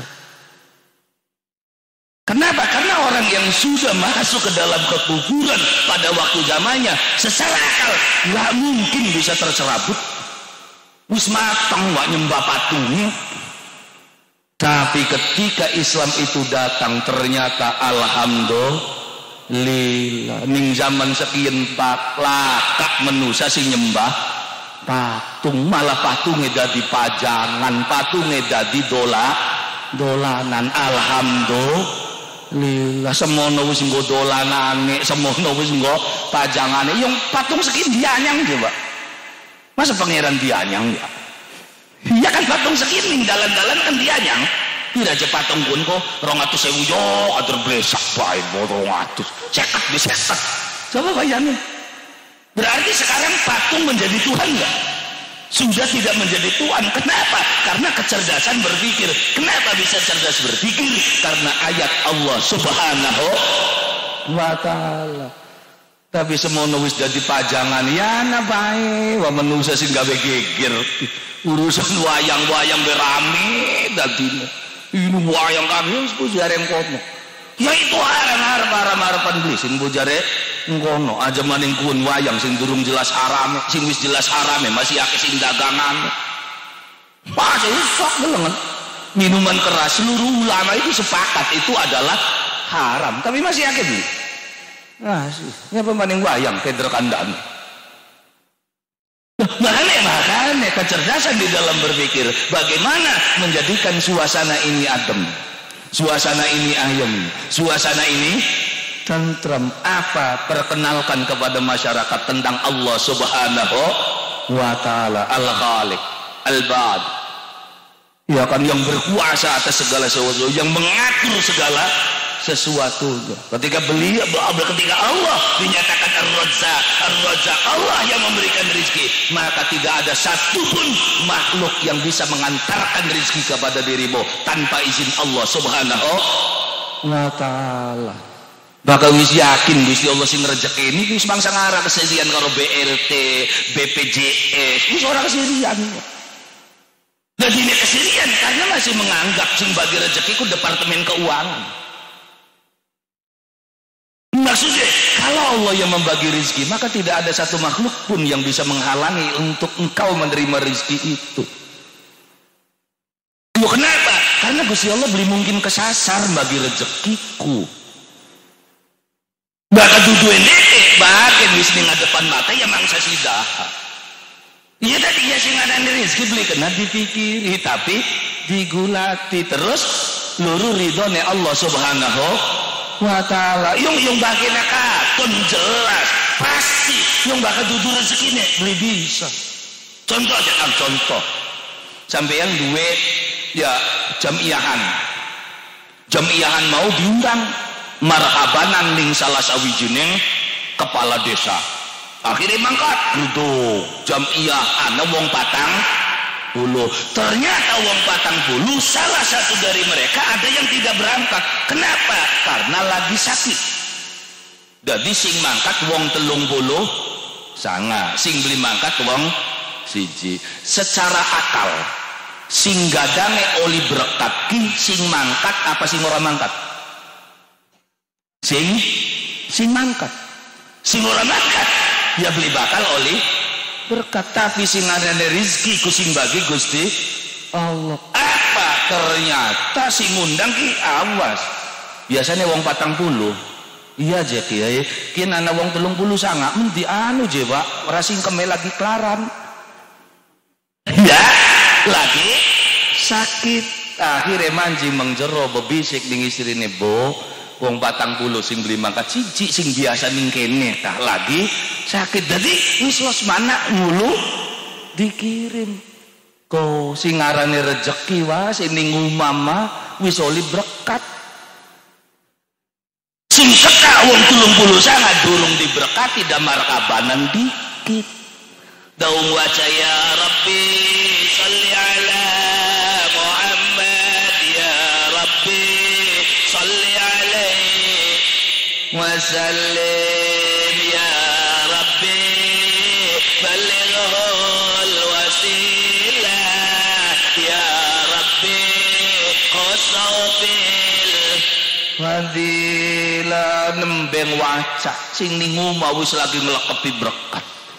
Kenapa? Karena orang yang sudah masuk ke dalam kekufuran pada waktu zamannya secara akal nggak mungkin bisa terserabut. Wis matang wak nyembah patungnya. Tapi ketika Islam itu datang ternyata alhamdulillah ning zaman sekian lakak menusa si nyembah patung, malah patungnya dadi pajangan, patungnya dadi dolanan. Alhamdulillah semono wis nggo dolanane, semono wis nggo pajangane. Yang patung segini dianyang coba. Masa pangeran dianyang ya? Iya kan patung segini dalan-dalan kan dianyang. Tidak aja patung pun kok 200.000 yo atur blesak bae 200. Cekat disekat. Coba bayangin. Berarti sekarang patung menjadi Tuhan enggak? Sudah tidak menjadi Tuhan. Kenapa? Karena kecerdasan berpikir. Kenapa bisa cerdas berpikir? Karena ayat Allah Subhanahu wa ta'ala. Tapi semono wis dadi pajangan ya ana bae wa manusa sing gawe geger. Urusan wayang-wayang berame dadine. Ini wayang kami wis bujare kono. Ya itu harapan beli sing bujare ngono aja maning kun wayang sing durung jelas harame, sing wis jelas harame masih akeh sing dagangan. Masih sok delengen. Minuman keras seluruh ulama itu sepakat itu adalah haram, tapi masih akeh beli. Masih. Nyapa maning wayang keder kandang. Makanya kecerdasan di dalam berpikir bagaimana menjadikan suasana ini adem, suasana ini ayem, suasana ini tentram. Apa? Perkenalkan kepada masyarakat tentang Allah Subhanahu wa ta'ala, Al-Khaliq, Al-Ba'ad, ya kan, yang berkuasa atas segala sesuatu, yang mengatur segala sesuatu. Ketika ketika Allah dinyatakan Ar-Razzaq, Allah yang memberikan rezeki, maka tidak ada satupun makhluk yang bisa mengantarkan rezeki kepada dirimu tanpa izin Allah Subhanahu wa ta'ala. bakal wis yakin Gusti Allah sing rezekini wis mangsa ngara kesirian karo BLT, BPJS, wis ora kesirian. Jadi ini kesirian karena masih menganggap sing bagi rezekiku Departemen Keuangan. Maksudnya kalau Allah yang membagi rezeki, maka tidak ada satu makhluk pun yang bisa menghalangi untuk engkau menerima rezeki itu. Kenapa? Karena Gusti Allah belum mungkin kesasar bagi rezekiku. Bakal duduin detik bagian wis ning ngadepan mata ya mangsa sidaha. Iya tadi ya sing ada rezeki beli kena dipikiri tapi digulati terus luru ridhone Allah Subhanahu wa taala. Yung bagina katon jelas pasti yung bakal dudu rezekine beli bisa. Contoh aja contoh. Sampeyan duwe ya jamiahan mau diundang marhabanan ning salah sawijining kepala desa. Akhirnya mangkat duduk jamiahan wong 40. Ternyata wong 40 salah satu dari mereka ada yang tidak berangkat. Kenapa? Karena lagi sakit. Jadi sing mangkat wong 30 sanga, sing beli mangkat wong siji. Secara akal sing gadange oli berkat ki sing mangkat apa sing ora mangkat? Sing mangkat. Sing ora mangkat ya beli bakal oli berkat, tapi sing adane rezeki ku sing bagi Gusti Allah. Apa ternyata sing ngundang ki awas. Biasanya wong 40. Iya je kiai, ki ana wong 30 sanga menti anu je Pak, ora singkeme lagi kelaran. Ya, lagi sakit. Akhirnya manji mengjero bebisik ning istrine, "Bo, wong 40 sing beli mangkat siji sing biasa ning kene tah lagi sakit." Jadi wis mana ngulu dikirim. Ko sing ngarane rezeki wae sing ning omah mah wis oli berkat. Sing cekak wong 30 sangat durung diberkati dan markabanan dikit. Daung waca ya Rabbi sholli ala Muhammad ya Rabbi sholli alaihi wa sallim ya Rabbi ballighul wasilah ya Rabbi khosawfil fadilah. Nembeng waca sing ning omah wis lagi nglekepi berkat.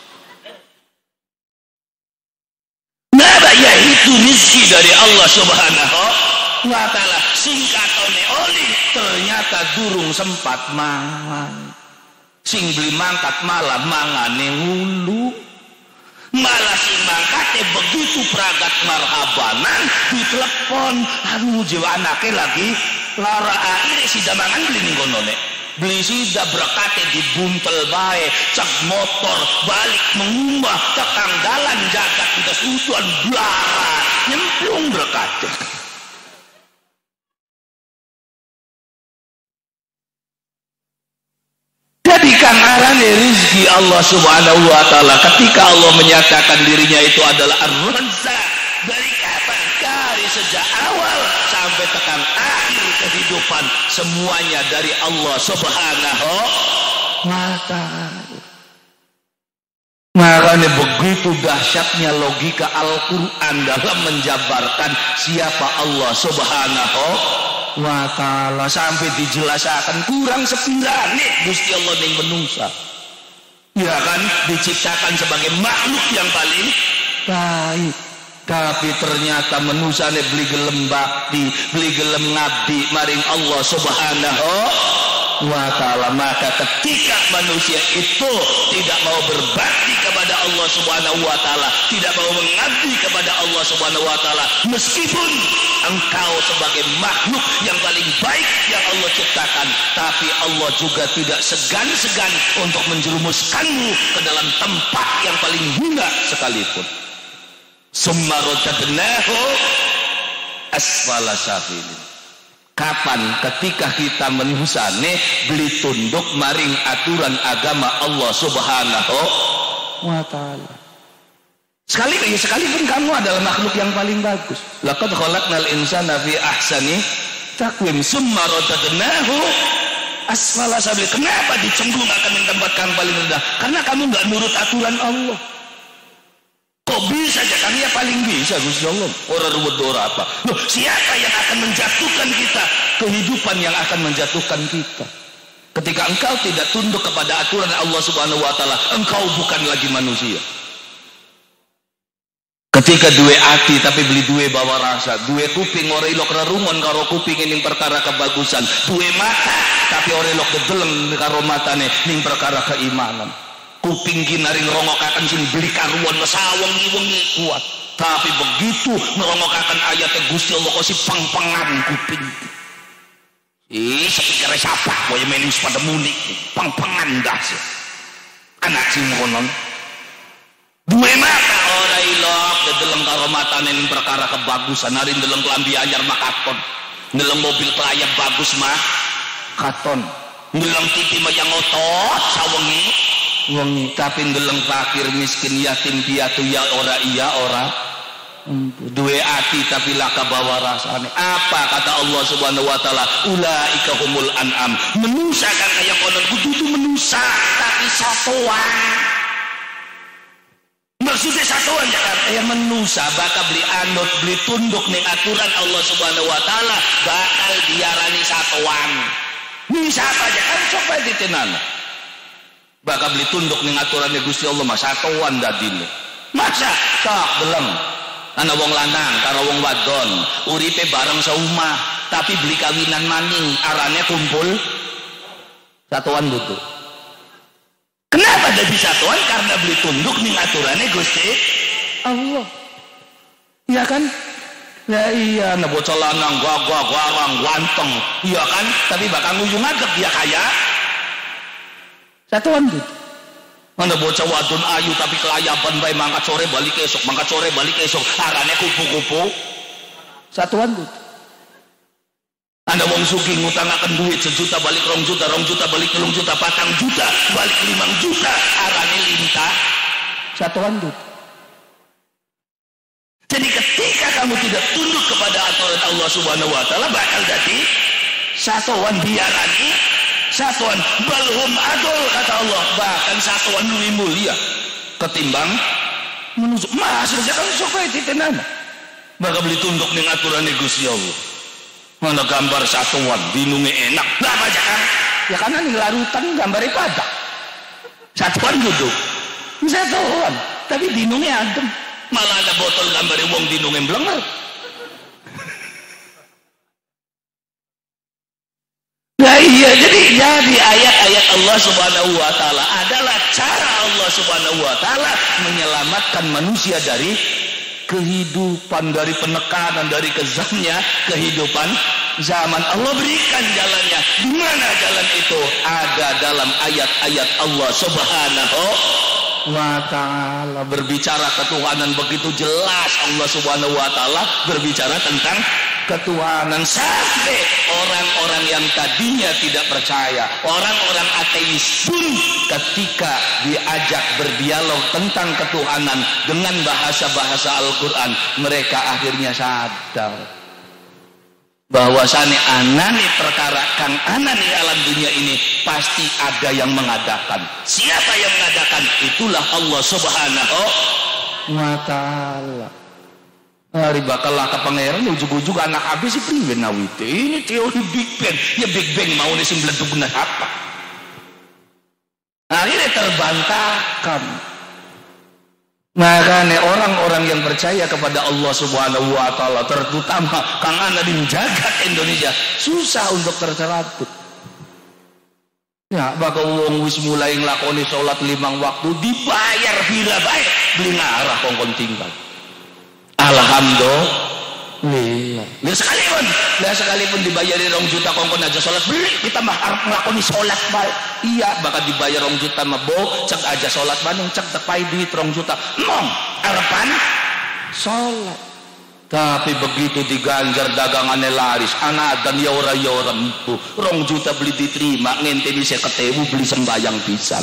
Yaitu rezeki dari Allah Subhanahu wa taala. Sing katone oli ternyata durung sempat mangan. Sing beli mangkat malah mangane hulu. Malah sing mangkate begitu pragat marhabanan ditelepon, aduh jiwa anake lagi lara. Akhirnya si damangan beli ning kono nek. Beli sida berkate dibuntel bae, cek motor balik mengumbah tekang dalan jagat kita susuan belara nyemplung berkate. Jadi kang arane rezeki Allah Subhanahu wa taala ketika Allah menyatakan dirinya itu adalah Ar-Razzaq. Dari kapan? Dari sejak awal sampai tekan akhir kehidupan semuanya dari Allah Subhanahu wa taala. Makanya begitu dahsyatnya logika Al-Quran dalam menjabarkan siapa Allah Subhanahu wa taala sampai dijelaskan kurang sepirane Gusti Allah ning menungsa. Ya kan diciptakan sebagai makhluk yang paling baik. Tapi ternyata menusane beli gelem bakti, beli gelem ngabdi maring Allah Subhanahu wa taala. Maka ketika manusia itu tidak mau berbakti kepada Allah Subhanahu wa taala, tidak mau mengabdi kepada Allah Subhanahu wa taala, meskipun engkau sebagai makhluk yang paling baik yang Allah ciptakan, tapi Allah juga tidak segan-segan untuk menjerumuskanmu ke dalam tempat yang paling hina sekalipun. Summa radadnahu asfala safilin. Kapan? Ketika kita menusane beli tunduk maring aturan agama Allah Subhanahu wa taala. Sekalipun kamu adalah makhluk yang paling bagus. Laqad khalaqnal insana fi ahsani taqwim summa radadnahu asfala sabil. Kenapa dicemplung akan yang tempat kang paling rendah? Karena kamu nggak nurut aturan Allah. Kok bisa aja kang? Ya paling bisa Gusti Allah. Orang ruwet ora apa. Loh, siapa yang akan menjatuhkan kita? Kehidupan yang akan menjatuhkan kita. Ketika engkau tidak tunduk kepada aturan Allah Subhanahu wa taala, engkau bukan lagi manusia. Ketika duwe ati tapi beli duwe bawa rasa, duwe kuping ora ilok rerungon karo kuping ning perkara kebagusan, duwe mata tapi ora ilok dedeleng karo matane ning perkara keimanan. Kuping ginaring rongokaken sing beli karuan wengi-wengi kuat, tapi begitu ngerongokaken ayat Gusti Allah kok si pang-pangan kuping. Sepikir siapa kowe meni pada munik pang-pangan das. Anak sing ngono. Duwe mata ora ilok dedeleng karo matane ning perkara kebagusan, ari ndeleng klambi anyar makaton. Ndeleng mobil pelayap bagus mah katon. Ndeleng titi mayang otot sawengi wengi, tapi ndeleng fakir miskin yatim piatu ya ora iya ora. Duwe ati tapi laka bawa rasane. Apa kata Allah Subhanahu wa taala? Ulaika humul an'am. Menusa kan kaya konon kudu itu menusa tapi satuan. Maksudnya satuan ya kan? Ya menusa bakal beli anut, beli tunduk ning aturan Allah Subhanahu wa taala bakal diarani satuan. Ning siapa aja kan coba ditenan. Bakal beli tunduk ning aturannya Gusti Allah mah satuan dadine. Masa tak belum. Ana wong lanang karo wong wadon uripe bareng saumah tapi beli kawinan maning arane kumpul satuan butuh. Kenapa jadi satuan? Karena beli tunduk ning aturannya Gusti Allah. Iya kan? Ya iya, nah bocah lanang gagah garang ganteng. Iya kan? Tapi bakal nguyung agak dia kaya. Satuan butuh. Mana bocah wadon ayu tapi kelayaban bae mangkat sore balik esok, mangkat sore balik esok, arane kupu-kupu. Satuan tuh. Anda wong sugih ngutangaken duit 1 juta balik 2 juta, 2 juta balik 3 juta, 4 juta balik 5 juta, arane lintah. Satuan tuh. Jadi ketika kamu tidak tunduk kepada aturan Allah Subhanahu wa taala bakal jadi satuan biarani satuan balhum adol kata Allah, bahkan satuan lebih mulia ketimbang menusuk masuk jangan supaya ditenan bakal beli tunduk ning aturannya Gusti Allah. Mana gambar satuan dinunge enak lah baca kan ya karena ning larutan gambare padak satuan duduk satuan tapi dinunge adem, malah ada botol gambare wong dinunge blenger. Nah iya, jadi ayat-ayat Allah Subhanahu wa taala adalah cara Allah Subhanahu wa taala menyelamatkan manusia dari kehidupan, dari penekanan, dari kezamnya kehidupan zaman. Allah berikan jalannya. Di mana jalan itu? Ada dalam ayat-ayat Allah Subhanahu wa taala. Berbicara ketuhanan begitu jelas Allah Subhanahu wa taala berbicara tentang ketuhanan sampai orang-orang yang tadinya tidak percaya, orang-orang ateis pun ketika diajak berdialog tentang ketuhanan dengan bahasa-bahasa Al-Quran, mereka akhirnya sadar bahwasane anane perkara kang anane alam dunia ini pasti ada yang mengadakan. Siapa yang mengadakan? Itulah Allah Subhanahu wa taala. Hari bakal lah ke pangeran ujug-ujug anak habis si priwen nawite. Ini teori Big Bang. Ya Big Bang mau nih 9 benar apa? Akhirnya terbantahkan. Makanya orang-orang yang percaya kepada Allah Subhanahu wa taala terutama kang ana di jagat Indonesia susah untuk tercerabut. Ya bakal wong wis mulai nglakoni salat 5 waktu dibayar bila baik beli ngarah kongkon tinggal. Alhamdulillah. Sekalipun dibayar 2 juta kongkon aja sholat beli kita mah harap ngelakoni sholat baik. Iya bakal dibayar 2 juta mah cek aja sholat bandung cek tepai duit 2 juta mong harapan sholat. Tapi begitu diganjar dagangannya laris anak dan ya ora empu 2 juta beli diterima ngente bisa ketemu beli sembayang pisan.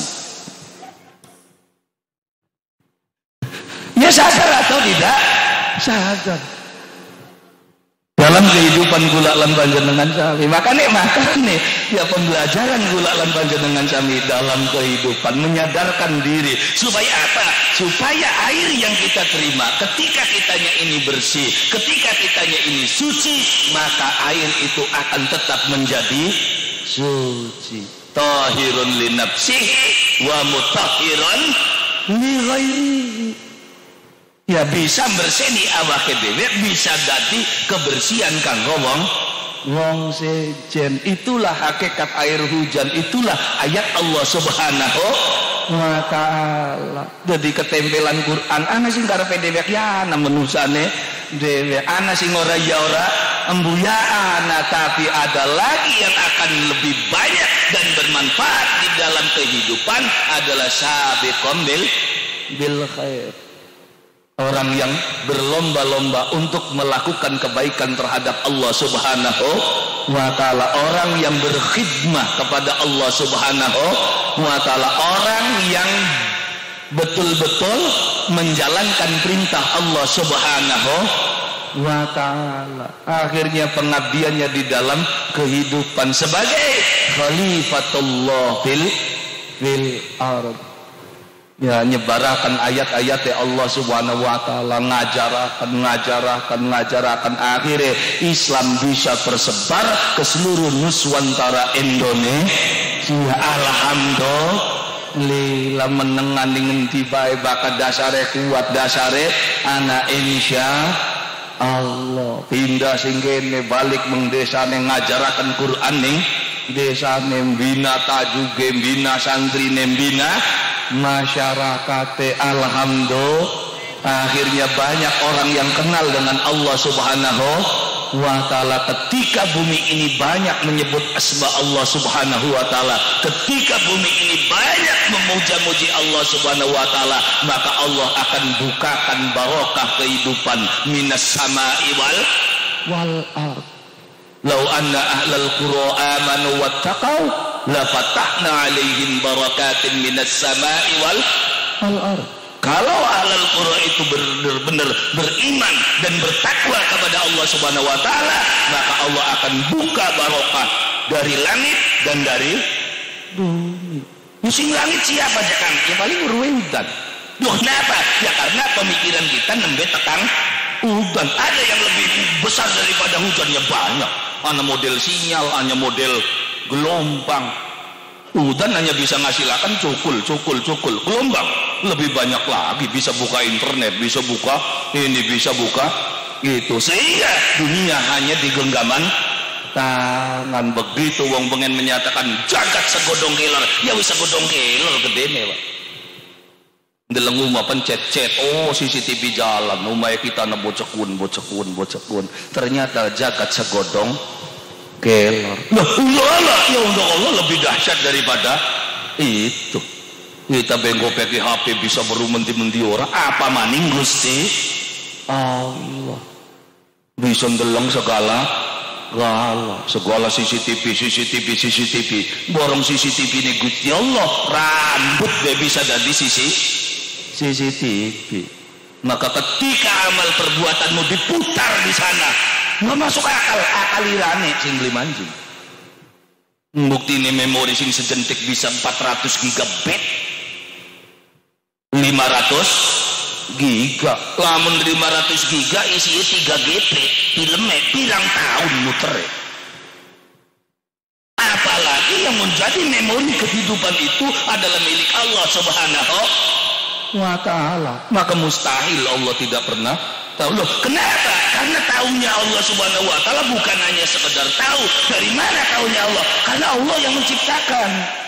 Ya sadar atau tidak? Sadar. dalam kehidupan kula lan panjenengan sami. Makane ya pembelajaran kula lan panjenengan sami dalam kehidupan, menyadarkan diri supaya apa? Supaya air yang kita terima ketika kitanya ini bersih, ketika kitanya ini suci, maka air itu akan tetap menjadi suci. Tahirun li nafsihi wa mutahhirun li ghairihi. Ya bisa berseni awake dhewe, bisa dadi kebersihan kanggo wong sejen. Itulah hakikat air hujan, itulah ayat Allah Subhanahu wa taala. Jadi ketempelan Quran ana sing karepe dhewek ya ana menusane dhewe, ana sing ora ya ora embuya ana, tapi ada lagi yang akan lebih banyak dan bermanfaat di dalam kehidupan adalah sabiqum bil khair. Orang yang berlomba-lomba untuk melakukan kebaikan terhadap Allah Subhanahu wa taala, orang yang berkhidmah kepada Allah Subhanahu wa taala, orang yang betul-betul menjalankan perintah Allah Subhanahu wa taala. Akhirnya pengabdiannya di dalam kehidupan sebagai khalifatullah fil ard. Ya, nyebarakan ayat-ayat ya Allah Subhanahu wa taala, ngajarakan akhirnya Islam bisa tersebar ke seluruh nuswantara Indonesia. Alhamdulillah, menengan ngendi bae bakat dasare kuat, dasare anak insya Allah. Pindah sing kene balik meng desane ngajaraken Quran ning desane, bina tajuge, bina santri bina masyarakat. Alhamdulillah, akhirnya banyak orang yang kenal dengan Allah Subhanahu wa taala. Ketika bumi ini banyak menyebut asma Allah Subhanahu wa taala, ketika bumi ini banyak memuja-muji Allah Subhanahu wa taala, maka Allah akan bukakan barokah kehidupan minas sama'i wal ard. Lau anna ahlal qura amanu wattaqau la fatahna alaihim barakatin minas sama'i wal ard. Kalau ahlul qura itu benar-benar beriman dan bertakwa kepada Allah Subhanahu wa taala, maka Allah akan buka barokah dari langit dan dari bumi. Musim langit siapa aja Kang? Ya paling urutan. Duh, kenapa? Ya karena pemikiran kita nembe tekang hujan. Ada yang lebih besar daripada hujannya banyak. Ana model sinyal, hanya model gelombang. Hujan hanya bisa ngasilakan cukul. Gelombang lebih banyak lagi, bisa buka internet, bisa buka ini, bisa buka itu, sehingga dunia hanya di genggaman tangan. Begitu wong pengen menyatakan jagat segodong keler, ya wis segodong keler gedene Pak. Deleng umah pencet-cet, oh CCTV jalan, umah kita na bocekun. Ternyata jagat segodong keler. Nah, ya untuk Allah lebih dahsyat daripada itu. Kita bengkok pakai HP bisa berumenti-menti orang, apa maning Gusti Allah bisa ndeleng segala CCTV. Borong CCTV ini Gusti Allah, rambut be bisa dari CCTV. Maka ketika amal perbuatanmu diputar di sana, nggak masuk akal irane sing manjing. Bukti ini memori sing sejentik bisa 400 gigabit, 500 giga. Lamun 500 giga isinya 3 GP, filmnya pirang tahun muter. Apalagi yang menjadi memori kehidupan itu adalah milik Allah Subhanahu wa taala. Maka mustahil Allah tidak pernah tahu. Loh, kenapa? Karena tahunya Allah Subhanahu wa taala bukan hanya sekedar tahu. Dari mana tahunya Allah? Karena Allah yang menciptakan.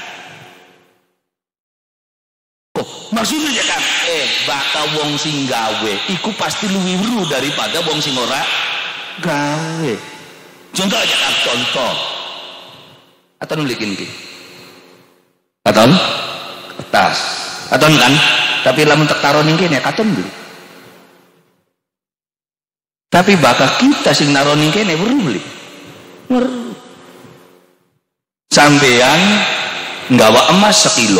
Oh, maksudnya kan bakal wong sing gawe iku pasti luwih weru daripada wong sing ora gawe. Contoh aja kan, contoh. Atau nulikin ki. Atau kertas. Atau kan? Tapi lamun tak taruh ning kene katon dulu. Tapi bakal kita sing naruh ning kene weru beli. Weru. Sampean nggawa emas 1 kilo.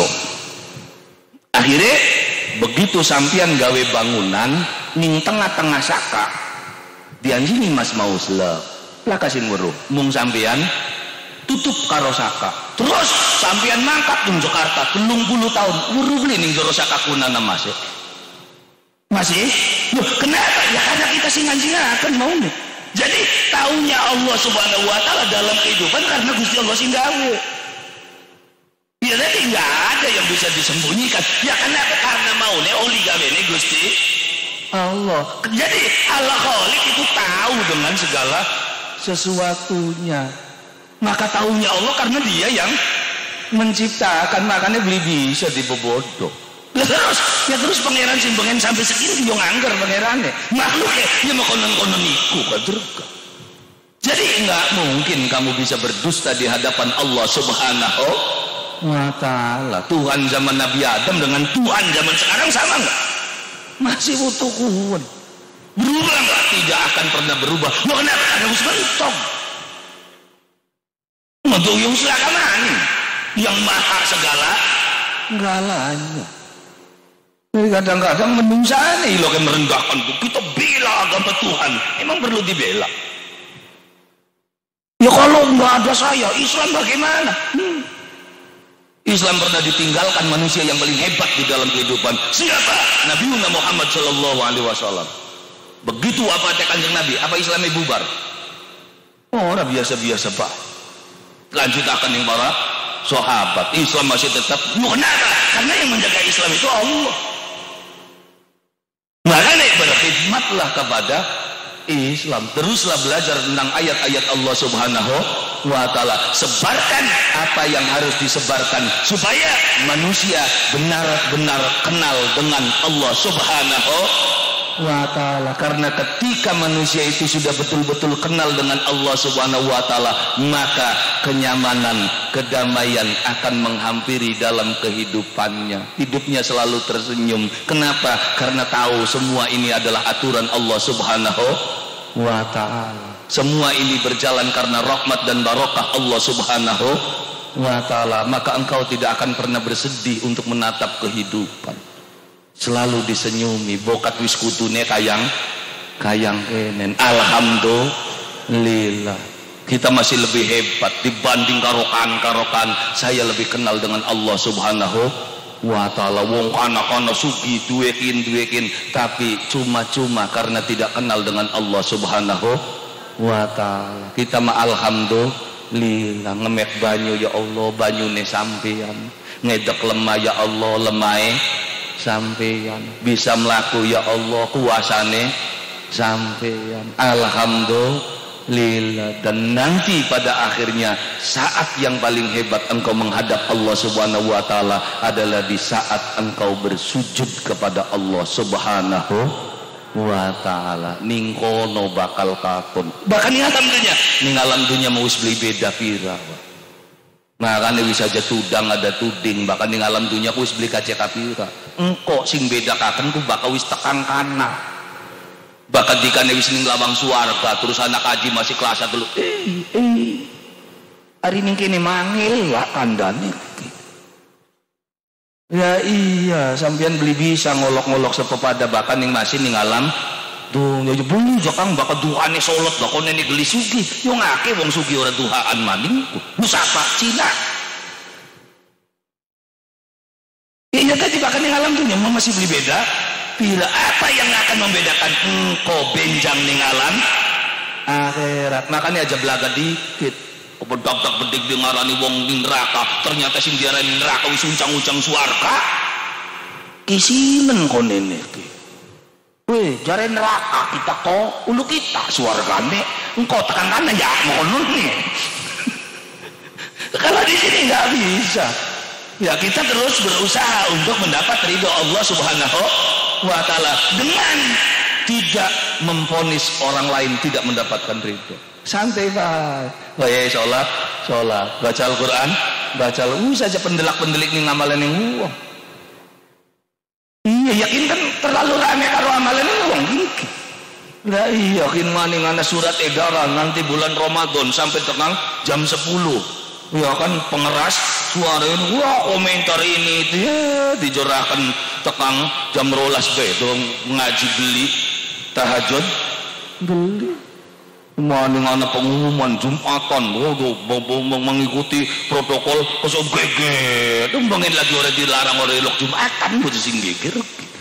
Akhirnya begitu sampean gawe bangunan ning tengah-tengah saka dianjini mas mau selap lakasin weruh mung sampean tutup karo saka terus sampean mangkat di Jakarta 30 tahun weruh ning jero saka kunana mas masih loh kenapa ya karena kita sing nganjingaken mau nih jadi taunya Allah subhanahu wa ta'ala dalam kehidupan karena Gusti Allah sing gawe ya jadi nggak ada yang bisa disembunyikan ya karena mau nih oli gawe nih Gusti Allah jadi Allah Khalik itu tahu dengan segala sesuatunya maka taunya Allah karena dia yang menciptakan makanya beli bisa dibobodoh terus pangeran sing pengen sampai segini yo ngangger pangerane makhluk ya mau konon-konon iku kadrega jadi enggak mungkin kamu bisa berdusta di hadapan Allah subhanahu wa ta'ala Tuhan zaman Nabi Adam dengan Tuhan zaman sekarang sama enggak masih butuh kuat berubah enggak tidak akan pernah berubah lo kenapa ada musbentong untuk yang selakamani yang maha segalanya jadi kadang-kadang menungsani loh yang merendahkan kita bela agama Tuhan emang perlu dibela ya kalau nggak ada saya Islam bagaimana Islam pernah ditinggalkan manusia yang paling hebat di dalam kehidupan siapa? Nabi Muhammad SAW begitu apa kanjeng Nabi apa Islamnya bubar orang biasa-biasa pak lanjut akan yang para sahabat Islam masih tetap kenapa? Karena yang menjaga Islam itu Allah makanya berkhidmatlah kepada Islam teruslah belajar tentang ayat-ayat Allah subhanahu wa ta'ala sebarkan apa yang harus disebarkan supaya manusia benar-benar kenal dengan Allah subhanahu wa ta'ala karena ketika manusia itu sudah betul-betul kenal dengan Allah subhanahu wa ta'ala maka kenyamanan, kedamaian akan menghampiri dalam kehidupannya hidupnya selalu tersenyum kenapa? Karena tahu semua ini adalah aturan Allah subhanahu wa ta'ala semua ini berjalan karena rahmat dan barokah Allah subhanahu wa ta'ala maka engkau tidak akan pernah bersedih untuk menatap kehidupan selalu disenyumi bokat wis kutune kayang kenen alhamdulillah kita masih lebih hebat dibanding karokan saya lebih kenal dengan Allah subhanahu wa ta'ala wong kana sugi duwekin tapi cuma-cuma karena tidak kenal dengan Allah subhanahu wa ta'ala kita mah alhamdulillah ngemek banyu ya Allah banyune sampean ngedek lemah ya Allah lemahe sampeyan bisa melaku ya Allah kuasane sampeyan alhamdulillah dan nanti pada akhirnya saat yang paling hebat engkau menghadap Allah subhanahu wa ta'ala adalah di saat engkau bersujud kepada Allah subhanahu wa ta'ala ning kono bakal katon bahkan ning alam dunya mau beli beda pira makanya bisa aja tudang ada tuding bahkan di alam dunia ku wis beli kaca kapira engkau sing beda kaken ku bakal wis tekan kana bahkan dikane wis ning lawang suarga terus anak haji masih kelas 1 hari ini kini mangil ya kandane ya iya sampean beli bisa ngolok-ngolok sepepada bahkan ning masih ning alam tuh ya bunyi jakang bakal duhane solot bakal ini geli sugi yo ngake wong sugi ora duhaan maning musapa Cina iya tadi bahkan ning alam dunia masih beli beda bila apa yang akan membedakan engkau benjang ning alam akhirat makanya aja belaga dikit bedak-dak bedik dengarani wong ning neraka ternyata sing diarani neraka wis uncang-uncang swarga kisimen konene iki weh jare neraka kita kok ulu kita swargane engkau tekan kana ya ngono nih kalau di sini nggak bisa ya kita terus berusaha untuk mendapat ridho Allah subhanahu wa ta'ala dengan tidak memvonis orang lain tidak mendapatkan ridho santai pak sholat baca Al-Quran saja pendelak-pendelik nih ngamalan yang uang iya yakin kan terlalu rame karo amalan uang gitu lah iya yakin maning ana surat edaran nanti bulan Ramadan sampai tengah jam 10 ya kan pengeras suara ini wah komentar ini itu ya dijorahkan tekang jam 12 be dong ngaji beli tahajud beli. Mana ana pengumuman Jumatan, mengikuti protokol kosong geger. Tumbangin lagi orang dilarang orang elok Jumatan, buat sing geger.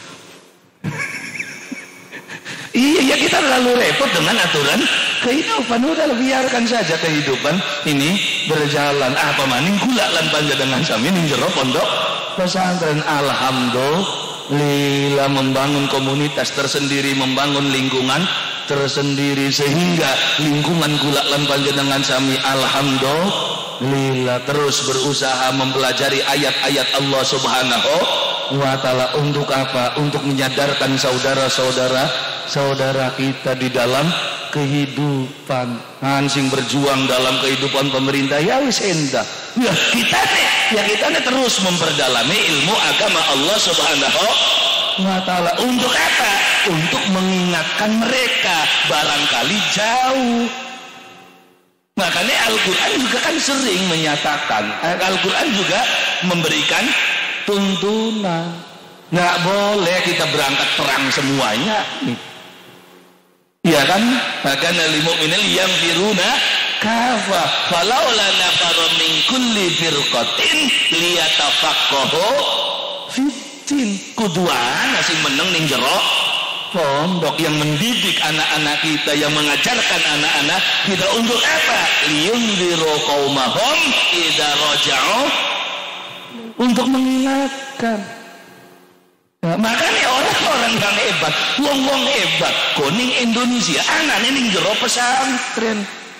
Iya, kita terlalu repot dengan aturan kehidupan. Udah biarkan saja kehidupan ini berjalan. Apa maning gula lan panjenengan sami ning jero pondok pesantren. Alhamdulillah membangun komunitas tersendiri, membangun lingkungan tersendiri, sehingga lingkungan gula lan panjenengan sami alhamdulillah terus berusaha mempelajari ayat-ayat Allah Subhanahu wa taala. Untuk apa? Untuk menyadarkan saudara kita di dalam kehidupan. Hansing berjuang dalam kehidupan pemerintah ya wis endah. Ya kita nih terus memperdalami ilmu agama Allah Subhanahu wa taala. Untuk apa? Untuk mengingatkan mereka barangkali jauh. Makanya Al-Quran juga kan sering menyatakan, Al-Quran juga memberikan tuntunan. Nggak boleh kita berangkat perang semuanya nih. Iya kan? Bahkan al-mu'minil yang firuna kafa falaula nafara min kulli firqatin liyatafaqahu fitin. Kuduan asing meneng ning jero pondok yang mendidik anak-anak kita, yang mengajarkan anak-anak kita untuk apa? Liyunziru qaumahum idza raja'u, untuk mengingatkan. Nah, makanya orang-orang yang hebat, wong-wong hebat, kuning Indonesia, anaknya ning jero pesantren.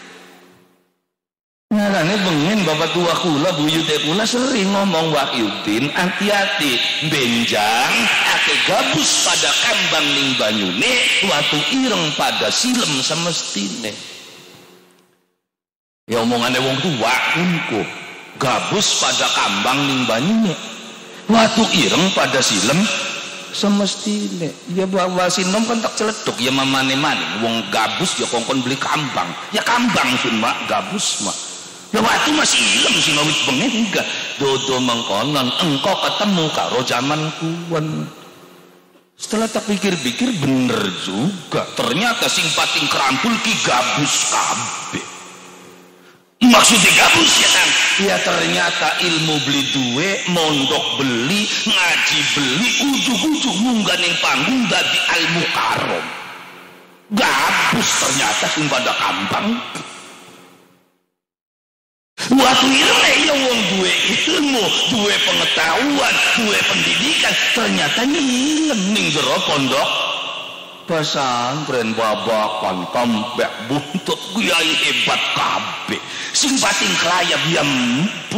Ngarane bengen bapak tua kula, buyute kula sering ngomong, Wahyudin, hati-hati, benjang, ake gabus pada kambang ning banyune, watu ireng pada silem semestine. Ya omongannya wong tua, unku, gabus pada kambang ning banyune, watu ireng pada silem semestine. Ya bawa sinom kan tak celeduk, ya mamane-mane, wong gabus ya kongkon beli kambang, ya kambang sun mak, gabus mak. Ya waktu masih ilem sih ngawit bengen enggak dodo mengkonon engkau ketemu karo zaman kuwen. Setelah tak pikir-pikir bener juga, ternyata sing pating kerampul ki gabus kabeh. Maksudnya gabus ya kan? Ya ternyata ilmu beli duwe, mondok beli, ngaji beli, ujug-ujug munggah ning panggung dadi al-mukarram. Gabus ternyata sing pada kambang. Waktu itu wong duwe ilmu, duwe pengetahuan, duwe pendidikan, ternyata nyilem ning jero pondok pesantren babakan tambek buntut kiai hebat kabeh. Sing pating klayap ya empu.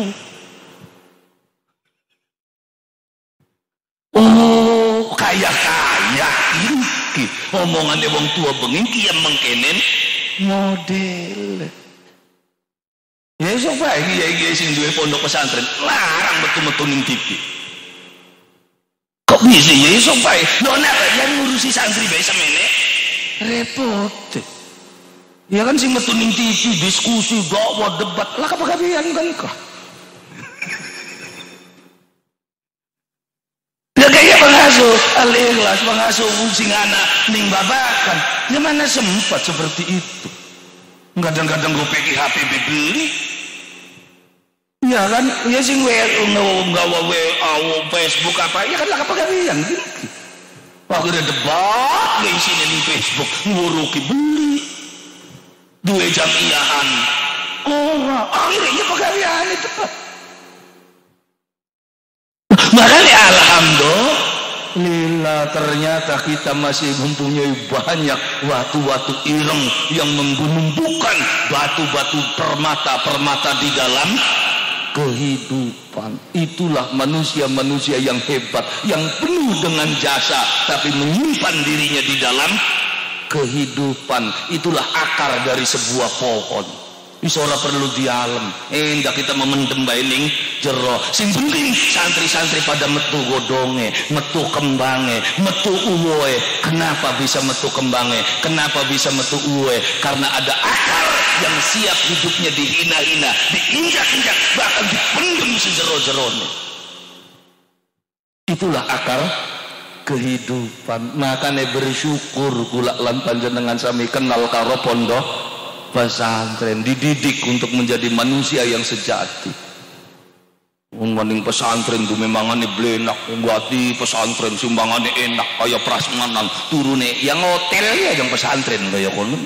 Oh, kaya-kaya iki omongane wong tua bengi ki yang mengkenen model. Ya sok bae kiai sing duwe pondok pesantren larang metu-metu ning TV. Kok bisa ya sok bae? Lho nek yang ngurusi santri bae semene repot. Ya kan sing metu ning TV diskusi, dakwah, debat, lah kabeh kan kok. Ya kayak pengasuh al-ikhlas, pengasuh sing anak ning babakan. Ya mana sempat seperti itu. Kadang-kadang gue pergi HP beli, ya kan, ya sing nggawa Facebook apa, ya kan lah kepegawian gitu. Waktu ada debat, di sini di Facebook, nguruki beli, dua jamiahan, akhirnya pegawian itu. Makanya alhamdulillah ternyata kita masih mempunyai banyak watu-watu ireng yang menumbuhkan batu-batu permata-permata di dalam kehidupan. Itulah manusia-manusia yang hebat, yang penuh dengan jasa tapi menyimpan dirinya di dalam kehidupan. Itulah akar dari sebuah pohon. Bisa ora perlu dialem, enggak kita memendem bae ning jero. Sing penting santri-santri pada metu godonge, metu kembange, metu uwoe. Kenapa bisa metu kembange? Kenapa bisa metu uwoe? Karena ada akar yang siap hidupnya dihina-hina, diinjak-injak, bahkan dipendem sejero-jerone. Itulah akar kehidupan. Makanya bersyukur kula lan panjenengan sami kenal karo pondok pesantren, dididik untuk menjadi manusia yang sejati. Maning pesantren tuh memangane blenak, nggati pesantren sumbangane enak kaya prasmanan, turune yang hotel ya yang pesantren kaya kono.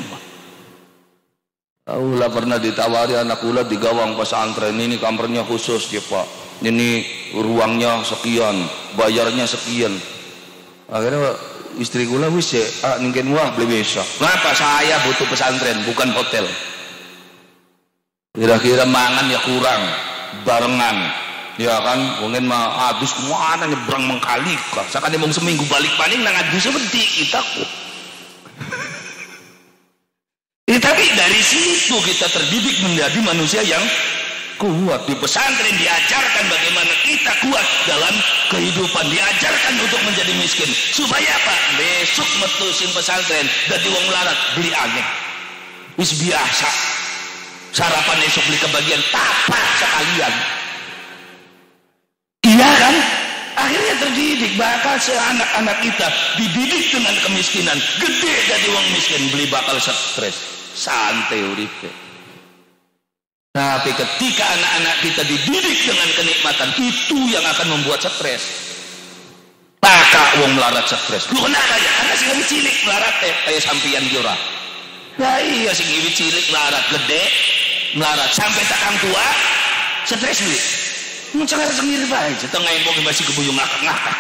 Ulah pernah ditawari anak ulah di gawang pesantren, ini kamarnya khusus ya Pak, ini ruangnya sekian, bayarnya sekian. Akhirnya istri gula wis ya, ningkin wah beli besok. Kenapa? Saya butuh pesantren bukan hotel. Kira-kira mangan ya kurang, barengan, ya kan? Mungkin mah habis kemana nyebrang mengkali. Sakane mung seminggu balik paning nang adu seperti kita kok. Tapi dari situ kita terdidik menjadi manusia yang kuat. Di pesantren diajarkan bagaimana kita kuat dalam kehidupan, diajarkan untuk menjadi miskin supaya apa? Besok metusin pesantren dadi wong larat beli aneh wis biasa, sarapan esok beli kebagian tapak sekalian, iya kan? Akhirnya terdidik, bakal seanak-anak kita dididik dengan kemiskinan, gede jadi wong miskin, beli bakal stres, santai uripe. Tapi ketika anak-anak kita dididik dengan kenikmatan, itu yang akan membuat stres. Maka wong melarat stres. Lu kenapa ya? Karena si ngiwit cilik melarat kayak sampian jura. Nah iya si ngiwit cilik melarat gede, melarat sampai takang tua, stres lu. Mencengar sengir baik, setengah yang mau masih kebuyung ngakak-ngakak.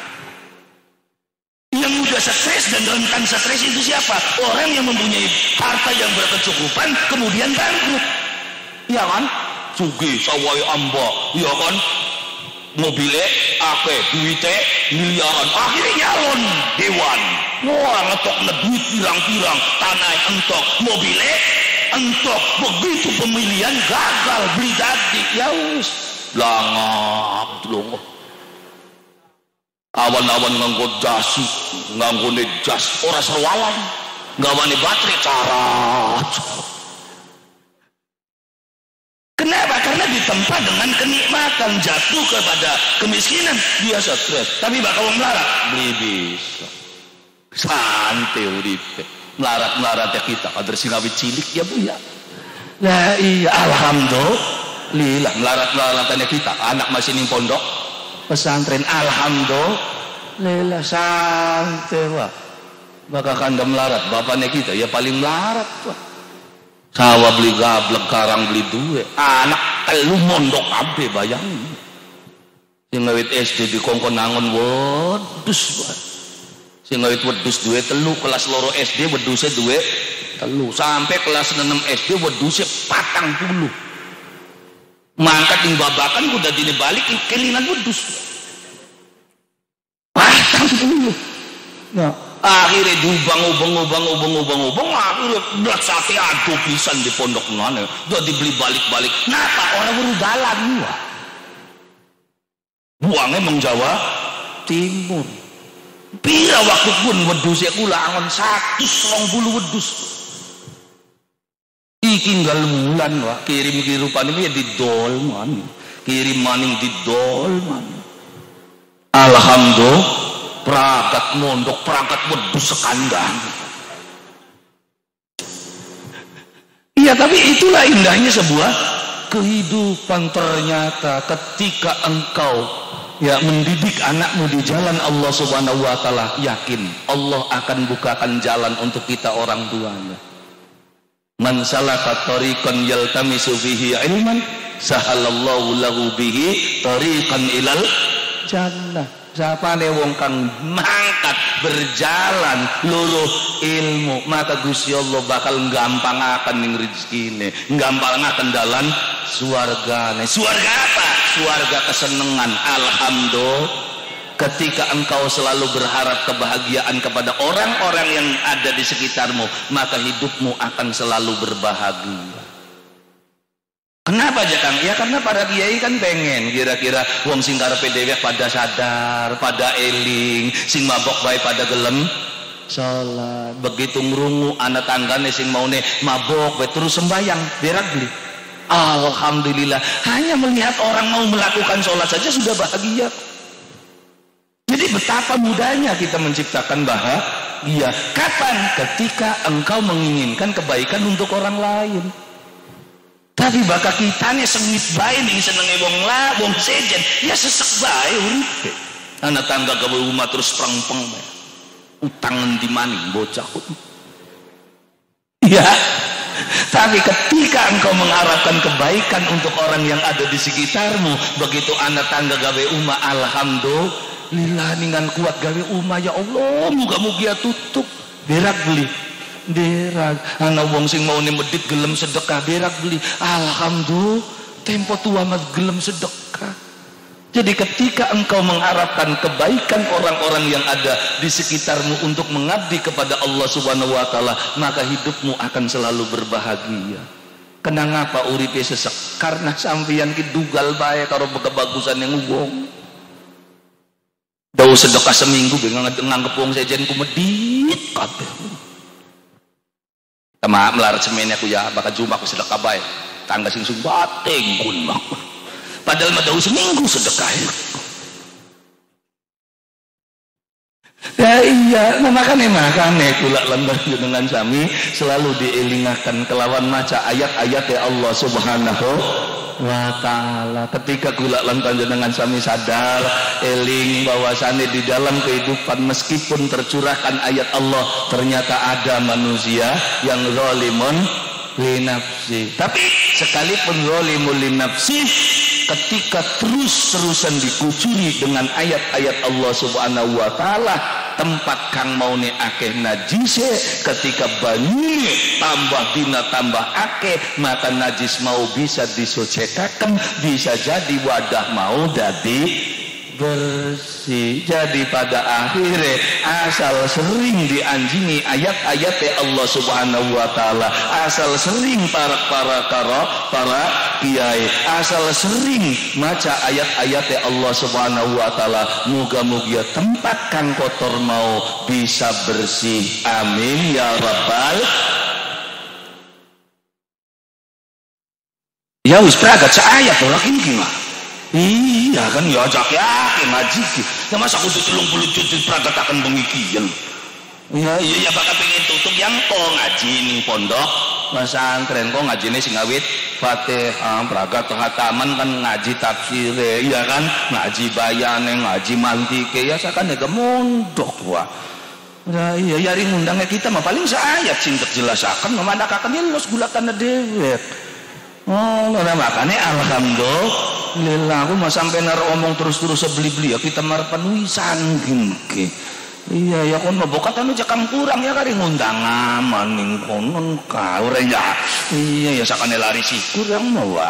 Yang mudah stres dan rentan stres itu siapa? Orang yang mempunyai harta yang berkecukupan kemudian bangkrut. Iya kan? Sugih sawai amba, iya kan? Mobile akeh, duite miliaran, akhirnya nyalon dewan. Wah, ngetok duit pirang-pirang, tanah entok, mobile entok. Begitu pemilihan gagal beli dadi, ya wis langap dulu. Awan-awan nganggo jas, nganggo jas, ora serwalan, gawane baterai carat. Kenapa? Karena ditempa dengan kenikmatan, jatuh kepada kemiskinan dia stres. Tapi bakal melarat beli bisa santai uripe. Melarat ya kita kader singawit cilik ya Bu ya. Nah iya alhamdulillah melarat-melaratannya kita anak masih ning pondok pesantren, alhamdulillah santai Pak. Bakal kandang melarat bapaknya kita ya paling melarat Pak. Sawah beli gablek, karang beli duit, anak telu mondok kabeh bayangin. Sing ngawit SD di kongkon nangon wedhus. Sing ngawit wedhus duwe telu, kelas loro SD wedhuse duwe telu, sampai kelas 6 SD wedhuse 40. Mangkat ing babakan kudu dine balik kelingan wedhus. 40. Nah, akhirnya ubang akhirnya belas sate adu pisan di pondok mana udah dibeli balik-balik. Napa orang baru dalan buangnya meng Jawa Timur. Pira waktu pun wedus ya kula angon 120 wedus iki nggal mulan wah kirim kirupan ini didol man, kirim maning didol man. Alhamdulillah perangkat mondok, perangkat wedus sekandang. Iya, tapi itulah indahnya sebuah kehidupan. Ternyata ketika engkau ya mendidik anakmu di jalan Allah Subhanahu wa taala, yakin Allah akan bukakan jalan untuk kita orang tuanya. Man salaka tariqan yaltamisu bihi ilman sahalallahu lahu bihi tariqan ilal jannah. Siapa nih wong kang mangkat berjalan luruh ilmu, maka Gusti Allah bakal nggampangaken ning rezekine, nggampangaken dalan swargane. Swarga apa? Swarga kesenangan. Alhamdulillah, ketika engkau selalu berharap kebahagiaan kepada orang-orang yang ada di sekitarmu, maka hidupmu akan selalu berbahagia. Kenapa aja Kang? Ya karena para kiai kan pengen kira-kira wong sing karepe dhewe pada sadar, pada eling, sing mabok bae pada gelem salat. Begitu ngrungu anak tanggane sing maune mabok bae terus sembayang, berak beli. Alhamdulillah, hanya melihat orang mau melakukan sholat saja sudah bahagia. Jadi betapa mudahnya kita menciptakan bahagia. Kapan? Ketika engkau menginginkan kebaikan untuk orang lain. Tapi bakal kitanya sengit bae ning senenge wong sejen, ya sesek bae uripe. Ana tangga gawe umat terus prengpeng. Utang ngendi maning bocah. Ya. Tapi ketika engkau mengharapkan kebaikan untuk orang yang ada di sekitarmu, begitu anak tangga gawe umah, alhamdulillah ningan kuat gawe umah, ya Allah, muga-muga tutup berak beli berak, anak wong sing mau medit gelem sedekah berak beli, alhamdulillah tempo tua mat gelem sedekah. Jadi ketika engkau mengharapkan kebaikan orang-orang yang ada di sekitarmu untuk mengabdi kepada Allah Subhanahu wa taala, maka hidupmu akan selalu berbahagia. Kenapa uripe sesek? Karena sampeyan ki dugal bae karo kebagusan yang wong. Dau sedekah seminggu nganggep wong sejen ku medit kabeh. Maaf melarat semene aku ya bakal jumpa ku sedekah bae. Tangga sing sumbating kun mak. Padahal madau seminggu sedekah. Ya iya, makanya kula lembar dengan sami selalu dielingakan kelawan maca ayat-ayat ya Allah Subhanahu wa taala. Ketika kula lan panjenengan sami sadar eling bahwasane di dalam kehidupan meskipun tercurahkan ayat Allah, ternyata ada manusia yang zalimun li nafsi. Tapi sekalipun zalimun li nafsi, ketika terus-terusan dikucuri dengan ayat-ayat Allah Subhanahu wa taala, tempat kang maune akeh najise, ketika banyune tambah dina tambah akeh, maka najis mau bisa disucikaken, bisa jadi wadah mau dadi bersih. Jadi pada akhirnya asal sering dianjingi ayat-ayat Allah Subhanahu wa taala, asal sering para kiai, asal sering maca ayat-ayat Allah Subhanahu wa taala, muga-muga tempat kang kotor mau bisa bersih. Amin ya rabbal. Ya wis pragat ayat ora kini mah. Iya kan ya ajak yakin ngaji ki. Ya masa kudu 30 juz pragataken pengikian. Iya bakal pengen tutup yang kok ngaji ning pondok pesantren kok ngajine sing awit Fatihah, pragat hataman kan ngaji tafsire, iya kan ngaji bayane, ngaji mantike, ya sakane gemondok wah. Nah iya yari ngundangnya kita mah paling seayat sing jelasaken memandakaken los gulatana dewek. Oh, makanya alhamdulillah aku mah sampai omong terus-terus beli-beli ya kita marpan wisan ke. Iya ya kon mah bokatan aja kang kurang ya kari ngundang maning konon kau ya. Iya ya sakane lari sikur yang mawa.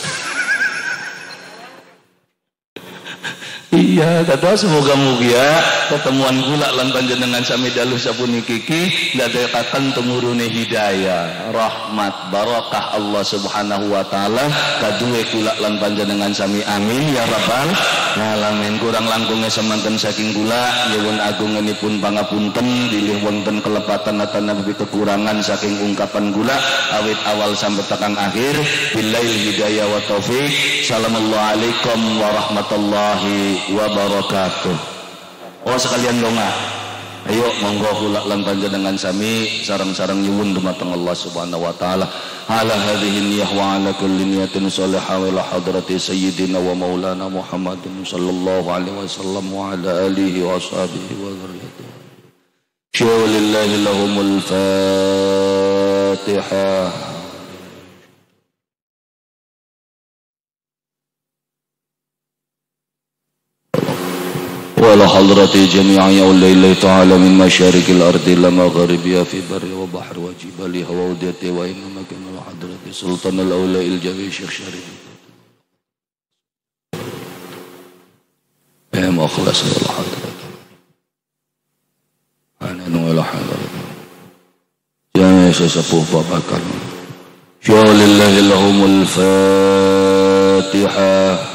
Iya, kata semoga-moga pertemuan kula lan panjenengan sami dalu sapuniki iki ndadekaken tumurune hidayah, rahmat, barakah Allah Subhanahu wa taala kaduwe kula lan panjenengan sami amin ya rabbal alamin. Kurang langkunge semanten saking kula nyuwun agunganipun pangapunten bilih wonten kelepatan atanapi kekurangan saking ungkapan kula awit awal sampai tekan akhir. Billahi hidayah wa taufik. Assalamualaikum warahmatullahi wabarakatuh. Oh sekalian donga, ayo monggo kula lan panjenengan sami sareng-sareng nyuwun dumateng Allah Subhanahu wa taala ala hadhihi niyyah wa ala kulli niyatin shalihah wa hadrati sayyidina wa maulana Muhammadin sallallahu alaihi wasallam wa ala alihi wa ashabihi wa dzurriyyatihi. Syulillahi lahumul Fatihah. وعلى حضرة جميع أولياء الله تعالى من مشارق الأرض إلى مغاربها في بر وبحر وجبالها وأوديتها وإنما كان حضرة سلطان الأولياء الجوي الشيخ شريف يا مخلص إلى حضرة أنا إلى حضرة يا سيسفوف بكر يا لله لهم الفاتحة.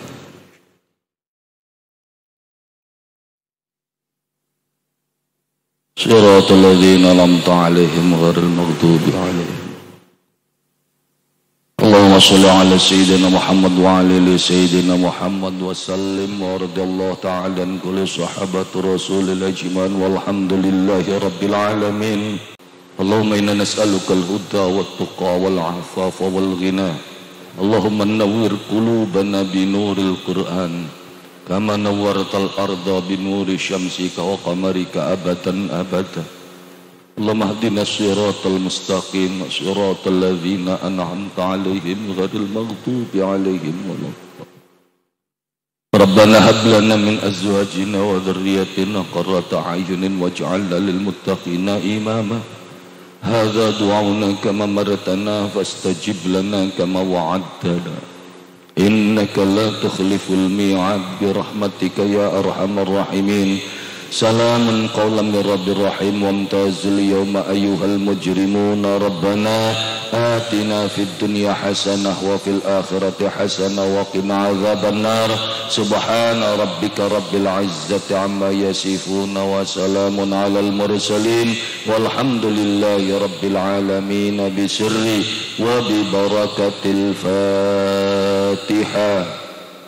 صراط الذين أنعمت عليهم غير المغضوب عليهم Allahumma sholli ala sayyidina Muhammad wa ala ali sayyidina Muhammad wa sallim wa radiyallahu ta'ala an kulli sahabati rasulil ajman walhamdulillahi rabbil alamin. Allahumma inna nas'aluka al-huda wat tuqa wal afafa wal ghina. Allahumma nawwir qulubana bi nuril Qur'an kama nawwartal arda bi nuri syamsika wa qamarika abadan abada. Allahumma hdina siratal mustaqim siratal ladzina an'amta 'alaihim ghairil maghdubi 'alaihim waladdallin. Rabbana hab lana min azwajina wa dhurriyyatina qurrata a'yunin waj'alna lil muttaqina imama. Hadza du'auna kama martana fastajib lana kama wa'adtana. Innaka la tukhliful mi'ad bi rahmatika ya arhamar rahimin. Salamun qawlan min rabbir rahim wamtazil yawma ayyuhal mujrimuna rabbana atina fid dunya hasanah wa fil akhirati hasanah wa qina adzaban nar. Subhana rabbika rabbil izzati amma yasifuna wa salamun alal mursalin walhamdulillahi rabbil alamin bisirri wa bi barakatil Fatihah.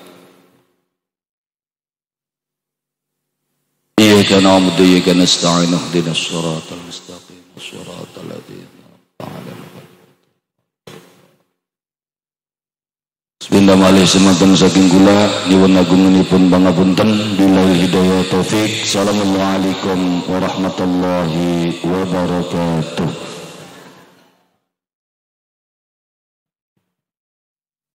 Iyyaka na'budu wa iyyaka nasta'in ihdinas siratal mustaqim siratal ladzina an'amta 'alaihim. Bismillah malih semanten saking kula nyuwun agunganipun pangapunten billahi hidayah taufik. Assalamualaikum warahmatullahi wabarakatuh.